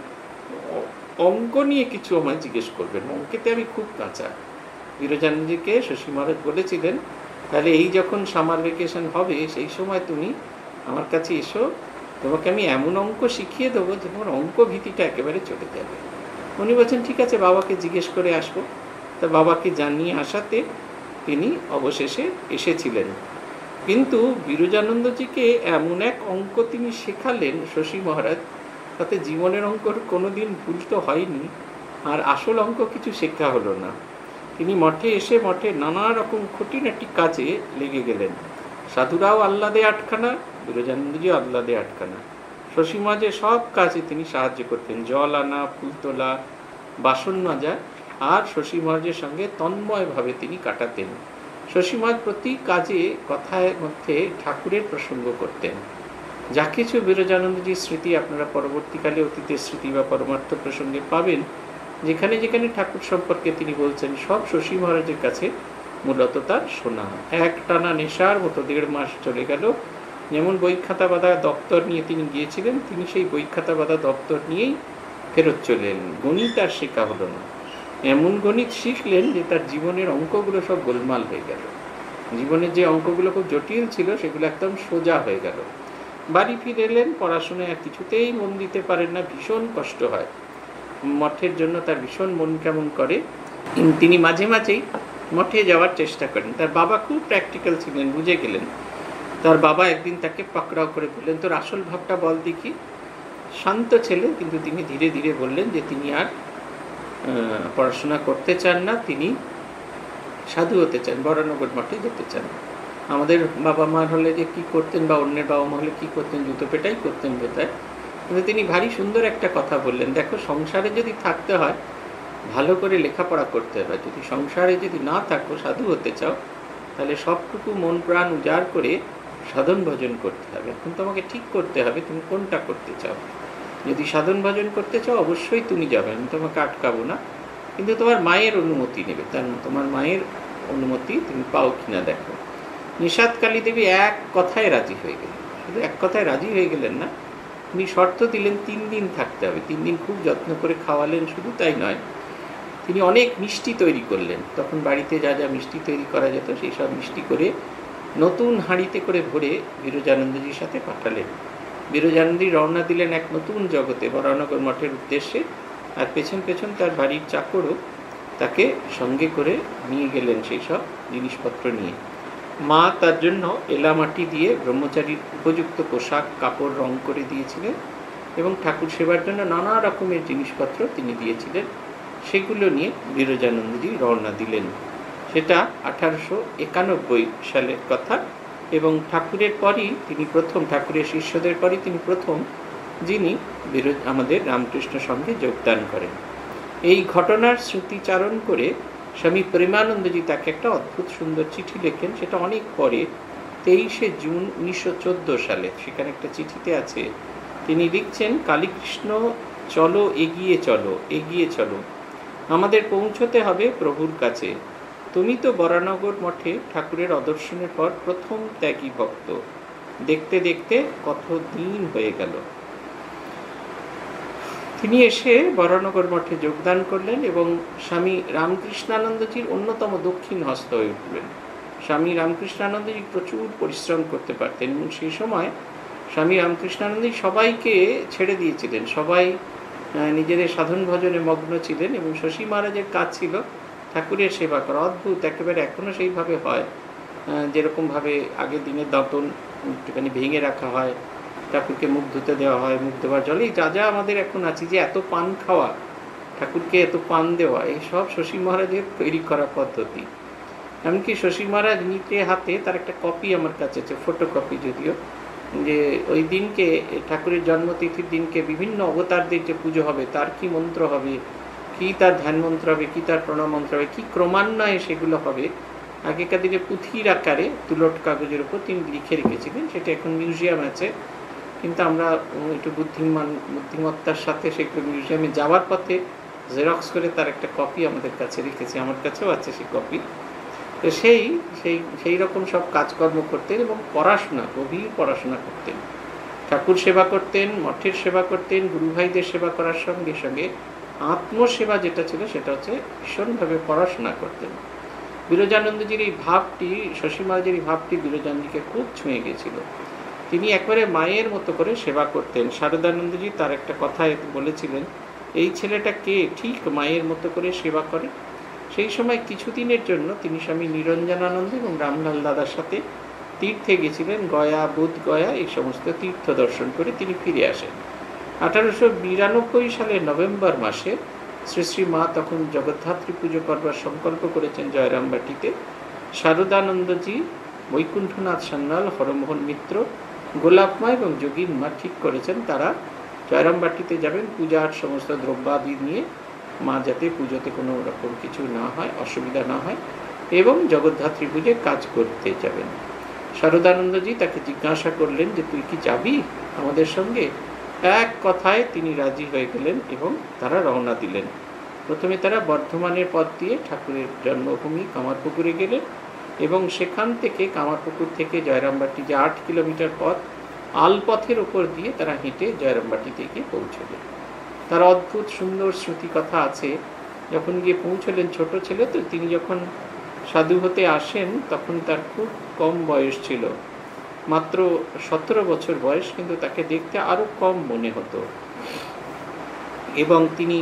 অঙ্ক নিয়ে কিছু আমায় জিজ্ঞেস করবেন, অঙ্কেতে আমি খুব কাঁচা। বিরজানন্দজিকে শশী মহারাজ বলেছিলেন তাহলে এই যখন সামার ভ্যাকেশন হবে সেই সময় তুমি আমার কাছে এসো, তোমাকে আমি এমন অঙ্ক শিখিয়ে দেবো যে তোমার অঙ্ক ভীতিটা একেবারে চলে যাবে। উনি বলছেন ঠিক আছে, বাবাকে জিজ্ঞেস করে আসবো। তা বাবাকে জানিয়ে আসাতে তিনি অবশেষে এসেছিলেন। কিন্তু বিরজানন্দজিকে এমন এক অঙ্ক তিনি শেখালেন শশী মহারাজ, তাতে জীবনের অঙ্ক কোনোদিন ভুল তো হয়নি, আর আসল অঙ্ক কিছু শেখা হলো না। তিনি মঠে এসে মঠে নানা রকম খুঁটিনাটি কাজে লেগে গেলেন। সাধুরাও আহ্লাদে আটখানা, বিরজানন্দজিও আহ্লাদে আটখানা। শশী মহারাজের সব কাজে তিনি সাহায্য করতেন, জল আনা, ফুল তোলা, বাসন মাজা, আর শশী মহারাজের সঙ্গে তন্ময়ভাবে তিনি কাটাতেন। শশী মহারাজ প্রতি কাজে কথার মধ্যে ঠাকুরের প্রসঙ্গ করতেন। যা কিছু বিরজানন্দজির স্মৃতি আপনারা পরবর্তীকালে অতীতের স্মৃতি বা পরমার্থ প্রসঙ্গে পাবেন, যেখানে যেখানে ঠাকুর সম্পর্কে তিনি বলছেন সব শশী মহারাজের কাছে মূলত তার শোনা। এক টানা নেশার মতো 1.5 মাস চলে গেল। যেমন বই খাতা বাঁধা দপ্তর নিয়ে তিনি গিয়েছিলেন, তিনি সেই বই খাতা বাঁধা দপ্তর নিয়েই ফেরত চলে এলেন। গণিত আর শেখা হলো না। এমন গণিত শিখলেন যে তার জীবনের অঙ্কগুলো সব গোলমাল হয়ে গেল। জীবনের যে অঙ্কগুলো খুব জটিল ছিল সেগুলো একদম সোজা হয়ে গেল। বাড়ি ফিরে এলেন, পড়াশোনায় আর কিছুতেই মন দিতে পারেন না, ভীষণ কষ্ট হয়। মঠের জন্য তার ভীষণ মন কেমন করে। তিনি মাঝে মাঝেই মঠে যাওয়ার চেষ্টা করেন। তার বাবা খুব প্র্যাকটিক্যাল ছিলেন, বুঝে গেলেন। তার বাবা একদিন তাকে পাকড়াও করে বললেন, তোর আসল ভাবটা বল দেখি। শান্ত ছেলে, কিন্তু তিনি ধীরে ধীরে বললেন যে তিনি আর পড়াশোনা করতে চান না, তিনি সাধু হতে চান, বরানগর মঠে যেতে চান। আমাদের বাবা মার হলে যে কী করতেন বা অন্যের বাবা মা হলে কী করতেন, জুতো পেটাই করতেন বোধহয়। কিন্তু তিনি ভারী সুন্দর একটা কথা বললেন, দেখো সংসারে যদি থাকতে হয় ভালো করে লেখাপড়া করতে হবে, যদি সংসারে যদি না থাকো সাধু হতে চাও তাহলে সবটুকু মন প্রাণ উজাড় করে সাধন ভজন করতে হবে। এখন তোমাকে ঠিক করতে হবে তুমি কোনটা করতে চাও। যদি সাধন ভজন করতে চাও অবশ্যই তুমি যাবে, আমি তোমাকে আটকাবো না, কিন্তু তোমার মায়ের অনুমতি নেবে, তার তোমার মায়ের অনুমতি তুমি পাও কিনা দেখো। নিষাদ কালী দেবী এক কথায় রাজি হয়ে গেলেন। শুধু এক কথায় রাজি হয়ে গেলেন না, উনি শর্ত দিলেন 3 দিন থাকতে হবে। 3 দিন খুব যত্ন করে খাওয়ালেন, শুধু তাই নয় তিনি অনেক মিষ্টি তৈরি করলেন। তখন বাড়িতে যা যা মিষ্টি তৈরি করা যেত সেই সব মিষ্টি করে নতুন হাঁড়িতে করে ভরে বিরজানন্দজির সাথে পাঠালেন। বিরজানন্দী রওনা দিলেন এক নতুন জগতে বরানগর মঠের উদ্দেশ্যে, আর পেছন পেছন তার বাড়ির চাকরও তাকে সঙ্গে করে নিয়ে গেলেন সেই সব জিনিসপত্র নিয়ে। মা তার জন্য এলামাটি দিয়ে ব্রহ্মচারীর উপযুক্ত পোশাক কাপড় রং করে দিয়েছিলেন এবং ঠাকুর সেবার জন্য নানা রকমের জিনিসপত্র তিনি দিয়েছিলেন। সেগুলো নিয়ে বিরজানন্দজি রওনা দিলেন। সেটা 1891 সালের কথা, এবং ঠাকুরের পরই তিনি প্রথম, ঠাকুরের শিষ্যদের পরই তিনি প্রথম যিনি আমাদের রামকৃষ্ণ সঙ্গে যোগদান করেন। এই ঘটনার স্মৃতিচারণ করে স্বামী প্রেমানন্দজি তাকে একটা অদ্ভুত সুন্দর চিঠি লেখেন। সেটা অনেক পরে 23শে জুন 1914 সালে। সেখানে একটা চিঠিতে আছে, তিনি লিখছেন, কালীকৃষ্ণ চলো এগিয়ে চলো, এগিয়ে চলো, আমাদের পৌঁছতে হবে প্রভুর কাছে। তুমি তো বরানগর মঠে ঠাকুরের অদর্শনের পর প্রথম ত্যাগী ভক্ত, দেখতে দেখতে কত দিন হয়ে গেল। তিনি এসে বরানগর মঠে যোগদান করলেন এবং স্বামী রামকৃষ্ণানন্দজির অন্যতম দক্ষিণ হস্ত হয়ে উঠলেন। স্বামী রামকৃষ্ণানন্দজি প্রচুর পরিশ্রম করতে পারতেন এবং সেই সময় স্বামী রামকৃষ্ণানন্দজি সবাইকে ছেড়ে দিয়েছিলেন, সবাই নিজেদের সাধন ভজনে মগ্ন ছিলেন এবং শশী মহারাজের কাজ ছিল ঠাকুরের সেবা করা। অদ্ভুত, একেবারে এখনও সেইভাবে হয়, যেরকমভাবে আগের দিনের দাঁতন একটুখানি ভেঙে রাখা হয়, ঠাকুরকে মুখ ধুতে দেওয়া হয়, মুখ দেওয়ার জলেই যা যা আমাদের এখন আছে, যে এত পান খাওয়া, ঠাকুরকে এত পান দেওয়া, এই সব শশী মহারাজের তৈরি করা পদ্ধতি। এমনকি শশী মহারাজ নিজে হাতে, তার একটা কপি আমার কাছে আছে, ফটোকপি যদিও, যে ওই দিনকে ঠাকুরের জন্মতিথির দিনকে বিভিন্ন অবতারদের যে পুজো হবে তার কি মন্ত্র হবে, কি তার ধ্যান মন্ত্র হবে, কি তার প্রণাম মন্ত্র হবে, কি ক্রমান্বয়ে সেগুলো হবে, আগেকার দিনে পুঁথির আকারে তুলট কাগজের উপর তিনি লিখে রেখেছিলেন। সেটা এখন মিউজিয়াম আছে, কিন্তু আমরা একটু বুদ্ধিমত্তার সাথে সেগুলো মিউজিয়ামে যাওয়ার পথে জেরক্স করে তার একটা কপি আমাদের কাছে রেখেছি, আমার কাছেও আছে সেই কপি। তো সেই রকম সব কাজকর্ম করতেন এবং পড়াশোনা, গভীর পড়াশোনা করতেন, ঠাকুর সেবা করতেন, মঠের সেবা করতেন, গুরু ভাইদের সেবা করার সঙ্গে সঙ্গে আত্মসেবা যেটা ছিল সেটা হচ্ছে ভীষণভাবে পড়াশোনা করতেন। বিরজানন্দজির এই ভাবটি, শশী মহারাজের এই ভাবটি বিরজানন্দজিকে খুব ছুঁয়ে গেছিল। তিনি একবারে মায়ের মতো করে সেবা করতেন। শারদানন্দজি তার একটা কথায় বলেছিলেন, এই ছেলেটা কে ঠিক মায়ের মতো করে সেবা করে। সেই সময় কিছুদিনের জন্য তিনি স্বামী নিরঞ্জনানন্দ এবং রামলাল দাদার সাথে তীর্থে গেছিলেন, গয়া, বোধ গয়া, এই সমস্ত তীর্থ দর্শন করে তিনি ফিরে আসেন। 1892 সালের নভেম্বর মাসে শ্রী শ্রী মা তখন জগদ্ধাত্রী পুজো করবার সংকল্প করেছেন জয়রামবাটিতে। শারদানন্দজি, বৈকুণ্ঠনাথ সান্যাল, হরমোহন মিত্র, গোলাপমা এবং যোগীন মা ঠিক করেছেন তারা জয়রামবাটিতে যাবেন পূজার সমস্ত দ্রব্যাদি নিয়ে, মা যাতে পুজোতে কোনো রকম কিছু না হয়, অসুবিধা না হয়, এবং জগদ্ধাত্রী পুজোয় কাজ করতে যাবেন। শারদানন্দজি তাকে জিজ্ঞাসা করলেন যে তুই কি যাবি আমাদের সঙ্গে? এক কথায় তিনি রাজি হয়ে গেলেন এবং তারা রওনা দিলেন। প্রথমে তারা বর্ধমানের পথ দিয়ে ঠাকুরের জন্মভূমি কামারপুকুরে গেলেন এবং সেখান থেকে কামারপুকুর থেকে জয়রামবাটি যে 8 কিলোমিটার পথ, আলপথের উপর দিয়ে তারা হেঁটে জয়রামবাটিতে গিয়ে পৌঁছলেন। তার অদ্ভুত সুন্দর স্মৃতিকথা আছে। যখন গিয়ে পৌঁছলেন, ছোট ছেলে তো, তিনি যখন সাধু হতে আসেন তখন তার খুব কম বয়স ছিল, মাত্র 17 বছর বয়স, কিন্তু তাকে দেখতে আরও কম মনে হতো এবং তিনি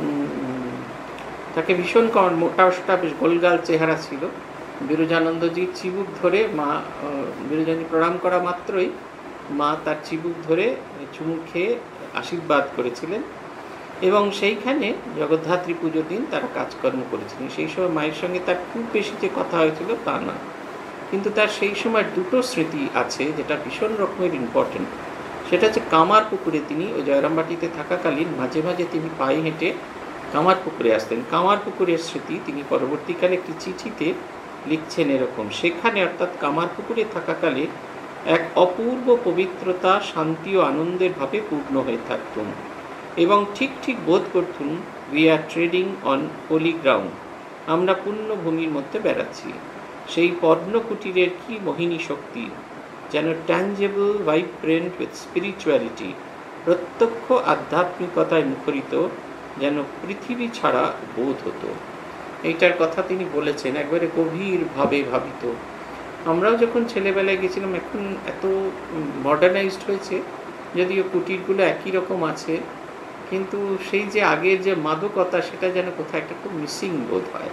তাকে ভীষণ মোটা বেশ গোলগাল চেহারা ছিল। বিরজানন্দজির চিবুক ধরে মা, বিরজানন্দজি প্রণাম করা মাত্রই মা তার চিবুক ধরে চুমু খেয়ে আশীর্বাদ করেছিলেন এবং সেইখানে জগদ্ধাত্রী পুজোর দিন তারা কাজকর্ম করেছিলেন। সেই সময় মায়ের সঙ্গে তার খুব বেশি যে কথা হয়েছিল তা না, কিন্তু তার সেই সময় দুটো স্মৃতি আছে যেটা ভীষণ রকমের ইম্পর্টেন্ট। সেটা হচ্ছে কামার পুকুরে তিনি ওই জয়রামবাটিতে থাকাকালীন মাঝে মাঝে তিনি পায়ে হেঁটে কামার পুকুরে আসতেন। কামার পুকুরের স্মৃতি তিনি পরবর্তীকালে একটি চিঠিতে লিখছেন এরকম, সেখানে অর্থাৎ কামার পুকুরে থাকাকালে এক অপূর্ব পবিত্রতা, শান্তি ও আনন্দের ভাবে পূর্ণ হয়ে থাকতুম এবং ঠিক ঠিক বোধ করতুম we are treading on holy ground, আমরা পুণ্যভূমির মধ্যে বেড়াচ্ছি। সেই পর্ণকুটিরের কি মোহিনী শক্তি, যেন ট্যাঞ্জেবল, ভাইব্রেন্ট উইথ স্পিরিচুয়ালিটি, প্রত্যক্ষ আধ্যাত্মিকতায় মুখরিত, যেন পৃথিবী ছাড়া বোধ হতো। এইটার কথা তিনি বলেছেন, একবারে গভীরভাবে ভাবিত। আমরাও যখন ছেলেবেলায় গেছিলাম, এখন এত মডার্নাইজড হয়েছে, যদিও কুটিরগুলো একই রকম আছে, কিন্তু সেই যে আগের যে মাদকতা সেটা যেন কোথাও একটা খুব মিসিং বোধ হয়।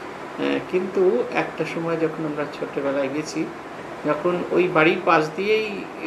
কিন্তু একটা সময় যখন আমরা ছোটোবেলায় গেছি, যখন ওই বাড়ির পাশ দিয়েই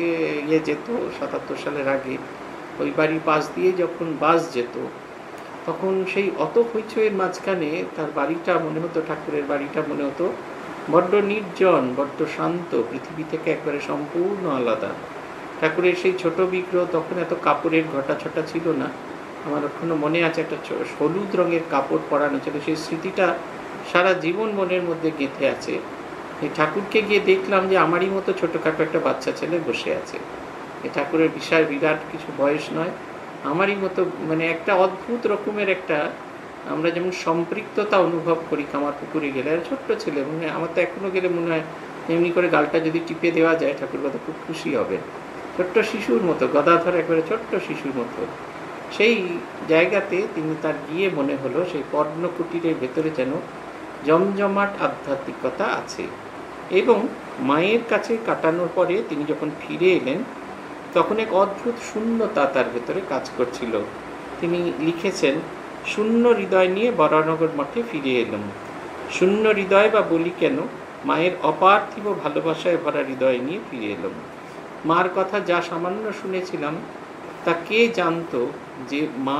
যেত ৭৭ সালের আগে, ওই বাড়ির পাশ দিয়ে যখন বাস যেত, তখন সেই অত হইচইয়ের মাঝখানে তার বাড়িটা মনে হতো, ঠাকুরের বাড়িটা মনে হতো বড্ড নির্জন, বড্ড শান্ত, পৃথিবী থেকে একবারে সম্পূর্ণ আলাদা। ঠাকুরের সেই ছোট বিগ্রহ, তখন এত কাপড়ের ঘটা ছটা ছিল না। আমার এখনো মনে আছে একটা হলুদ রঙের কাপড় পরানো ছিল, সেই স্মৃতিটা সারা জীবন মনের মধ্যে গেঁথে আছে। এই ঠাকুরকে গিয়ে দেখলাম যে আমারই মতো ছোটোখাটো একটা বাচ্চা ছেলে বসে আছে। এই ঠাকুরের বিশাল বিরাট কিছু বয়স নয়, আমারই মতো, মানে একটা অদ্ভুত রকমের একটা, আমরা যেমন সম্পৃক্ততা অনুভব করি কামার পুকুরে গেলে। আর ছোট্ট ছেলে, মানে আমার তো এখনও গেলে মনে হয় এমনি করে গালটা যদি টিপে দেওয়া যায় ঠাকুর কথা খুব খুশি হবে। ছোট্ট শিশুর মতো, গদাধর একবারে ছোট্ট শিশুর মতো। সেই জায়গাতে তিনি তার গিয়ে মনে হলো সেই পর্ণকুটিরের ভেতরে যেন জমজমাট আধ্যাত্মিকতা আছে। এবং মায়ের কাছে কাটানোর পরে তিনি যখন ফিরে এলেন, তখন এক অদ্ভুত শূন্যতা তার ভেতরে কাজ করছিল। তিনি লিখেছেন, শূন্য হৃদয় নিয়ে বরানগর মঠে ফিরে এলাম। শূন্য হৃদয় বা বলি কেন, মায়ের অপার্থিব ভালোবাসায় ভরা হৃদয় নিয়ে ফিরে এলাম। মার কথা যা সামান্য শুনেছিলাম, তা কে জানতো যে মা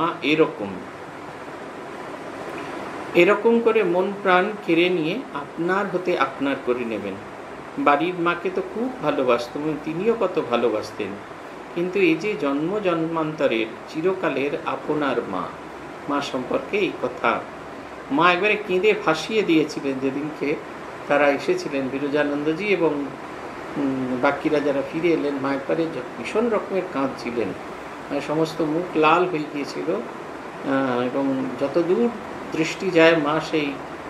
এরকম করে মন প্রাণ কেড়ে নিয়ে আপনার হতে আপনার করে নেবেন। বাড়ির মাকে তো খুব ভালোবাসতাম, তিনিও কত ভালোবাসতেন, কিন্তু এই যে জন্ম জন্মান্তরের চিরকালের আপনার মা সম্পর্কে এই কথা মা একবারে কেঁদে ভাসিয়ে দিয়েছিলেন যেদিনকে তারা এসেছিলেন, বিরজানন্দজি এবং বাকিরা যারা ফিরে এলেন। মা একবারে ভীষণ রকমের কাঁদছিলেন, সমস্ত মুখ লাল হয়ে গিয়েছিল, এবং যত দূর দৃষ্টি যায় মা সেই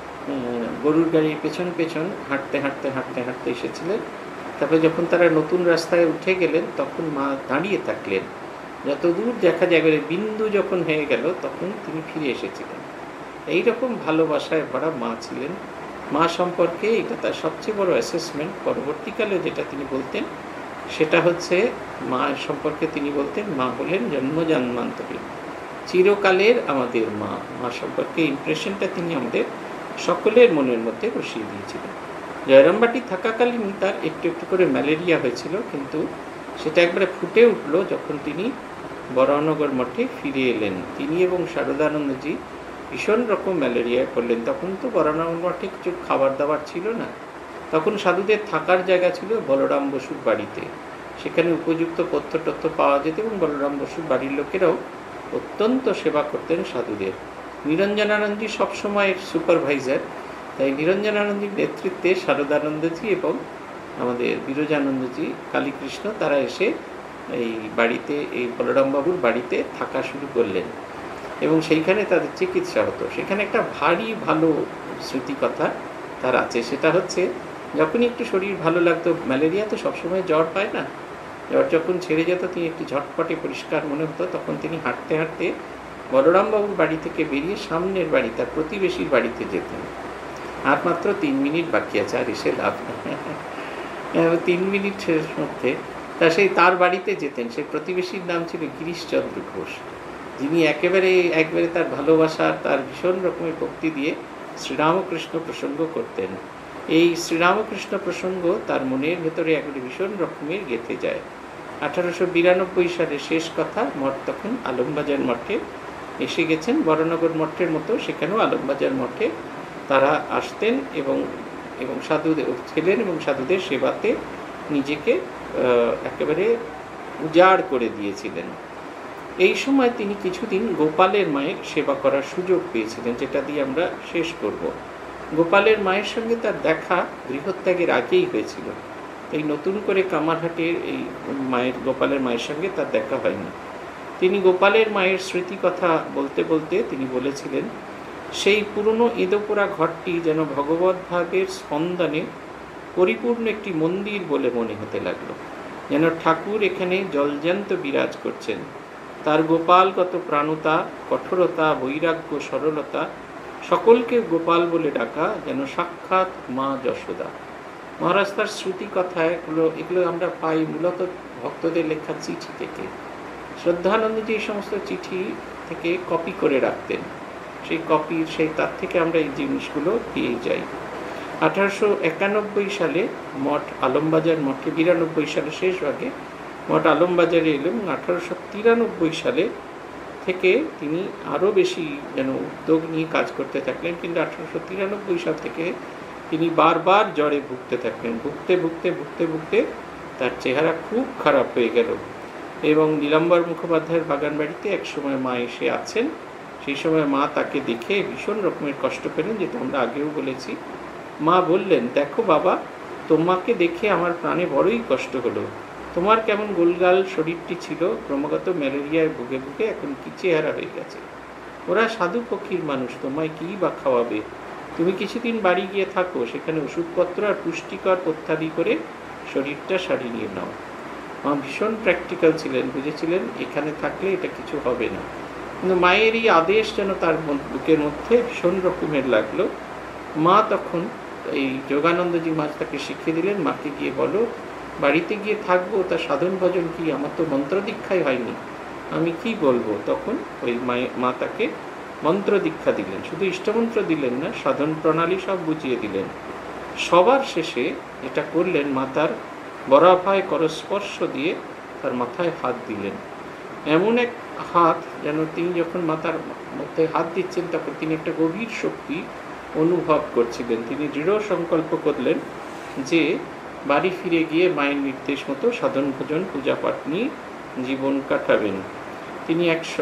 গরুর গাড়ির পেছন পেছন হাঁটতে হাঁটতে হাঁটতে হাঁটতে এসেছিলেন। তারপরে যখন তারা নতুন রাস্তায় উঠে গেলেন, তখন মা দাঁড়িয়ে থাকলেন। যত দূর দেখা যাবে বিন্দু যখন হয়ে গেল, তখন তিনি ফিরে এসেছিলেন। এইরকম ভালোবাসায় ভরা মা ছিলেন। মা সম্পর্কে এটা তার সবচেয়ে বড় অ্যাসেসমেন্ট। পরবর্তীকালে যেটা তিনি বলতেন সেটা হচ্ছে, মা সম্পর্কে তিনি বলতেন, মা হলেন জন্ম জন্মান্তরে চিরকালের আমাদের মা সম্পর্কে ইমপ্রেশনটা তিনি আমাদের সকলের মনের মধ্যে বসিয়ে দিয়েছিলেন। জয়রামবাটি থাকাকালীন তার একটু একটু করে ম্যালেরিয়া হয়েছিল, কিন্তু সেটা একবারে ফুটে উঠল যখন তিনি বরানগর মঠে ফিরে এলেন। তিনি এবং শারদানন্দজি ভীষণ রকম ম্যালেরিয়ায় পড়লেন। তখন তো বরানগর মঠে কিছু খাবার দাবার ছিল না, তখন সাধুদের থাকার জায়গা ছিল বলরাম বসুর বাড়িতে। সেখানে উপযুক্ত পথ্য পাওয়া যেত এবং বলরাম বসুর বাড়ির লোকেরাও অত্যন্ত সেবা করতেন সাধুদের। নিরঞ্জনানন্দজি সবসময় সুপারভাইজার, তাই নিরঞ্জনানন্দজির নেতৃত্বে শারদানন্দজি এবং আমাদের বিরজানন্দজি, কালীকৃষ্ণ, তারা এসে এই বাড়িতে, এই বলরামবাবুর বাড়িতে থাকা শুরু করলেন এবং সেইখানে তাদের চিকিৎসা হতো। সেখানে একটা ভারী ভালো স্মৃতিকথা তার আছে। সেটা হচ্ছে, যখনই একটু শরীর ভালো লাগতো, ম্যালেরিয়া তো সবসময় জ্বর পায় না, জ্বর যখন ছেড়ে যেত তিনি একটু ঝটপটে পরিষ্কার মনে হতো, তখন তিনি হাঁটতে হাঁটতে বলরামবাবুর বাড়ি থেকে বেরিয়ে সামনের বাড়ি, তার প্রতিবেশীর বাড়িতে যেতেন। আর মাত্র 3 মিনিট বাকি আছে, আর এসে লাভ নেই। 3 মিনিটের মধ্যে তার বাড়িতে যেতেন। সেই প্রতিবেশীর নাম ছিল গিরিশচন্দ্র ঘোষ, যিনি একবারে তার ভালোবাসা, তার ভীষণ রকমের ভক্তি দিয়ে শ্রীরামকৃষ্ণ প্রসঙ্গ করতেন। এই শ্রীরামকৃষ্ণ প্রসঙ্গ তার মনের ভেতরে একবারে ভীষণ রকমের গেঁথে যায়। 1892 সালে শেষ কথা, মঠ তখন আলমবাজার মঠে এসে গেছেন। বরানগর মঠের মতো সেখানেও আলমবাজার মঠে তারা আসতেন এবং এবং সাধুদের ছিলেন এবং সাধুদের সেবাতে নিজেকে একেবারে উজাড় করে দিয়েছিলেন। এই সময় তিনি কিছুদিন গোপালের মায়ের সেবা করার সুযোগ পেয়েছিলেন, যেটা দিয়ে আমরা শেষ করব। গোপালের মায়ের সঙ্গে তার দেখা গৃহত্যাগের আগেই হয়েছিল। এই নতুন করে কামারহাটের এই গোপালের মায়ের সঙ্গে তার দেখা হয়নি। তিনি গোপালের মায়ের স্মৃতি কথা বলতে বলতে তিনি বলেছিলেন, সেই পুরনো ইঁদোপোড়া ঘরটি যেন ভগবত ভাবের স্পন্দনে পরিপূর্ণ একটি মন্দির বলে মনে হতে লাগলো, যেন ঠাকুর এখানে জলজ্যান্ত বিরাজ করছেন। তার গোপালগত প্রাণতা, কঠোরতা, বৈরাগ্য, সরলতা, সকলকে গোপাল বলে ডাকা যেন সাক্ষাৎ মা যশোদা। মহারাজ তার স্মৃতি কথা এগুলো আমরা পাই মূলত ভক্তদের লেখা চিঠি থেকে। শ্রদ্ধানন্দজি এই সমস্ত চিঠি থেকে কপি করে রাখতেন, তার থেকে আমরা এই জিনিসগুলো পেয়ে যাই। 1891 সালে মঠ আলমবাজার মঠে, 92 সালে শেষ ভাগে মঠ আলমবাজারে এলেন এবং 1893 সালে থেকে তিনি আরও বেশি যেন উদ্যোগ নিয়ে কাজ করতে থাকলেন। কিন্তু 1893 সাল থেকে তিনি বারবার জ্বরে ভুগতে থাকলেন। ভুগতে তার চেহারা খুব খারাপ হয়ে গেল এবং নীলাম্বর মুখোপাধ্যায়ের বাগানবাড়িতে একসময় মা এসে আছেন। সেই সময় মা তাকে দেখে ভীষণ রকমের কষ্ট পেলেন, যেটা আমরা আগেও বলেছি। মা বললেন, দেখো বাবা, তোমাকে দেখে আমার প্রাণে বড়ই কষ্ট হলো। তোমার কেমন গোলগাল শরীরটি ছিল, ক্রমাগত ম্যালেরিয়ায় ভুগে এখন কি চেহারা হয়ে গেছে। ওরা সাধু পক্ষীর মানুষ, তোমায় কী বা খাওয়াবে? তুমি কিছুদিন বাড়ি গিয়ে থাকো, সেখানে ওষুধপত্র আর পুষ্টিকর পথ্যাদি করে শরীরটা সারিয়ে নিয়ে নাও। মা ভীষণ প্র্যাকটিক্যাল ছিলেন, বুঝেছিলেন এখানে থাকলে এটা কিছু হবে না। কিন্তু মায়ের এই আদেশ যেন তার বুকের মধ্যে ভীষণ রকমের লাগলো। মা তখন এই যোগানন্দজি মা তাকে শিখিয়ে দিলেন, মাকে গিয়ে বলো বাড়িতে গিয়ে থাকবো, তার সাধন ভজন কি, আমার তো মন্ত্র দীক্ষাই হয়নি, আমি কি বলবো। তখন ওই মা তাকে মন্ত্র দীক্ষা দিলেন, শুধু ইষ্টমন্ত্র দিলেন না, সাধন প্রণালী সব বুঝিয়ে দিলেন। সবার শেষে এটা করলেন, মাতার বরাভায় করস্পর্শ দিয়ে তার মাথায় হাত দিলেন। এমন এক হাত যেন তিনি যখন মাতার মধ্যে হাত দিচ্ছেন তখন তিনি একটা গভীর শক্তি অনুভব করছিলেন। তিনি দৃঢ় সংকল্প করলেন যে বাড়ি ফিরে গিয়ে মায়ের নির্দেশ মতো সাধন ভোজন পূজা পাঠ নিয়ে জীবন কাটাবেন। তিনি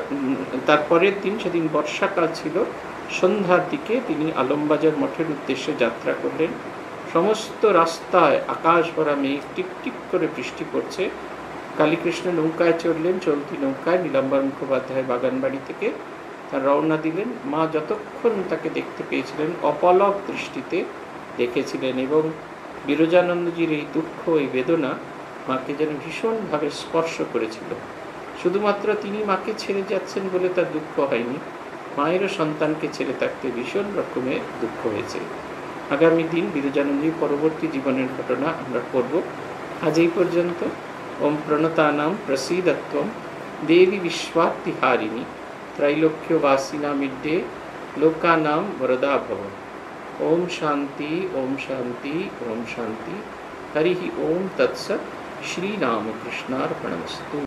তার পরের দিন, সেদিন বর্ষাকাল ছিল, সন্ধ্যার দিকে তিনি আলমবাজার মঠের উদ্দেশ্যে যাত্রা করলেন। সমস্ত রাস্তায় আকাশ ভরা মেঘ, টিপ টিপ করে বৃষ্টি পড়ছে। কালীকৃষ্ণ নৌকায় চড়লেন, চলতি নৌকায় নীলাম্বর মুখোপাধ্যায়ের বাগানবাড়ি থেকে তার রওনা দিলেন। মা যতক্ষণ তাকে দেখতে পেয়েছিলেন অপলক দৃষ্টিতে দেখেছিলেন এবং বিরজানন্দজির এই দুঃখ, এই বেদনা মাকে যেন ভীষণভাবে স্পর্শ করেছিল। শুধুমাত্র তিনি মাকে ছেড়ে যাচ্ছেন বলে তার দুঃখ হয়নি, মায়েরও সন্তানকে ছেড়ে থাকতে ভীষণ রকমের দুঃখ হয়েছে। আগামী দিন বিরজানন্দজির পরবর্তী জীবনের ঘটনা আমরা পড়ব। আজ এই পর্যন্ত। ওম প্রণতানাম প্রসীদত্বম দেবী বিশ্বার্তিহারিণী ত্রৈলোক্যবাসিনা মিড্ডে লোকানাম বরদা ভব। ওম শান্তি ওম শান্তি ওম শান্তি। হরি ওম তৎসৎ। শ্রীরামকৃষ্ণার্পণমস্তু।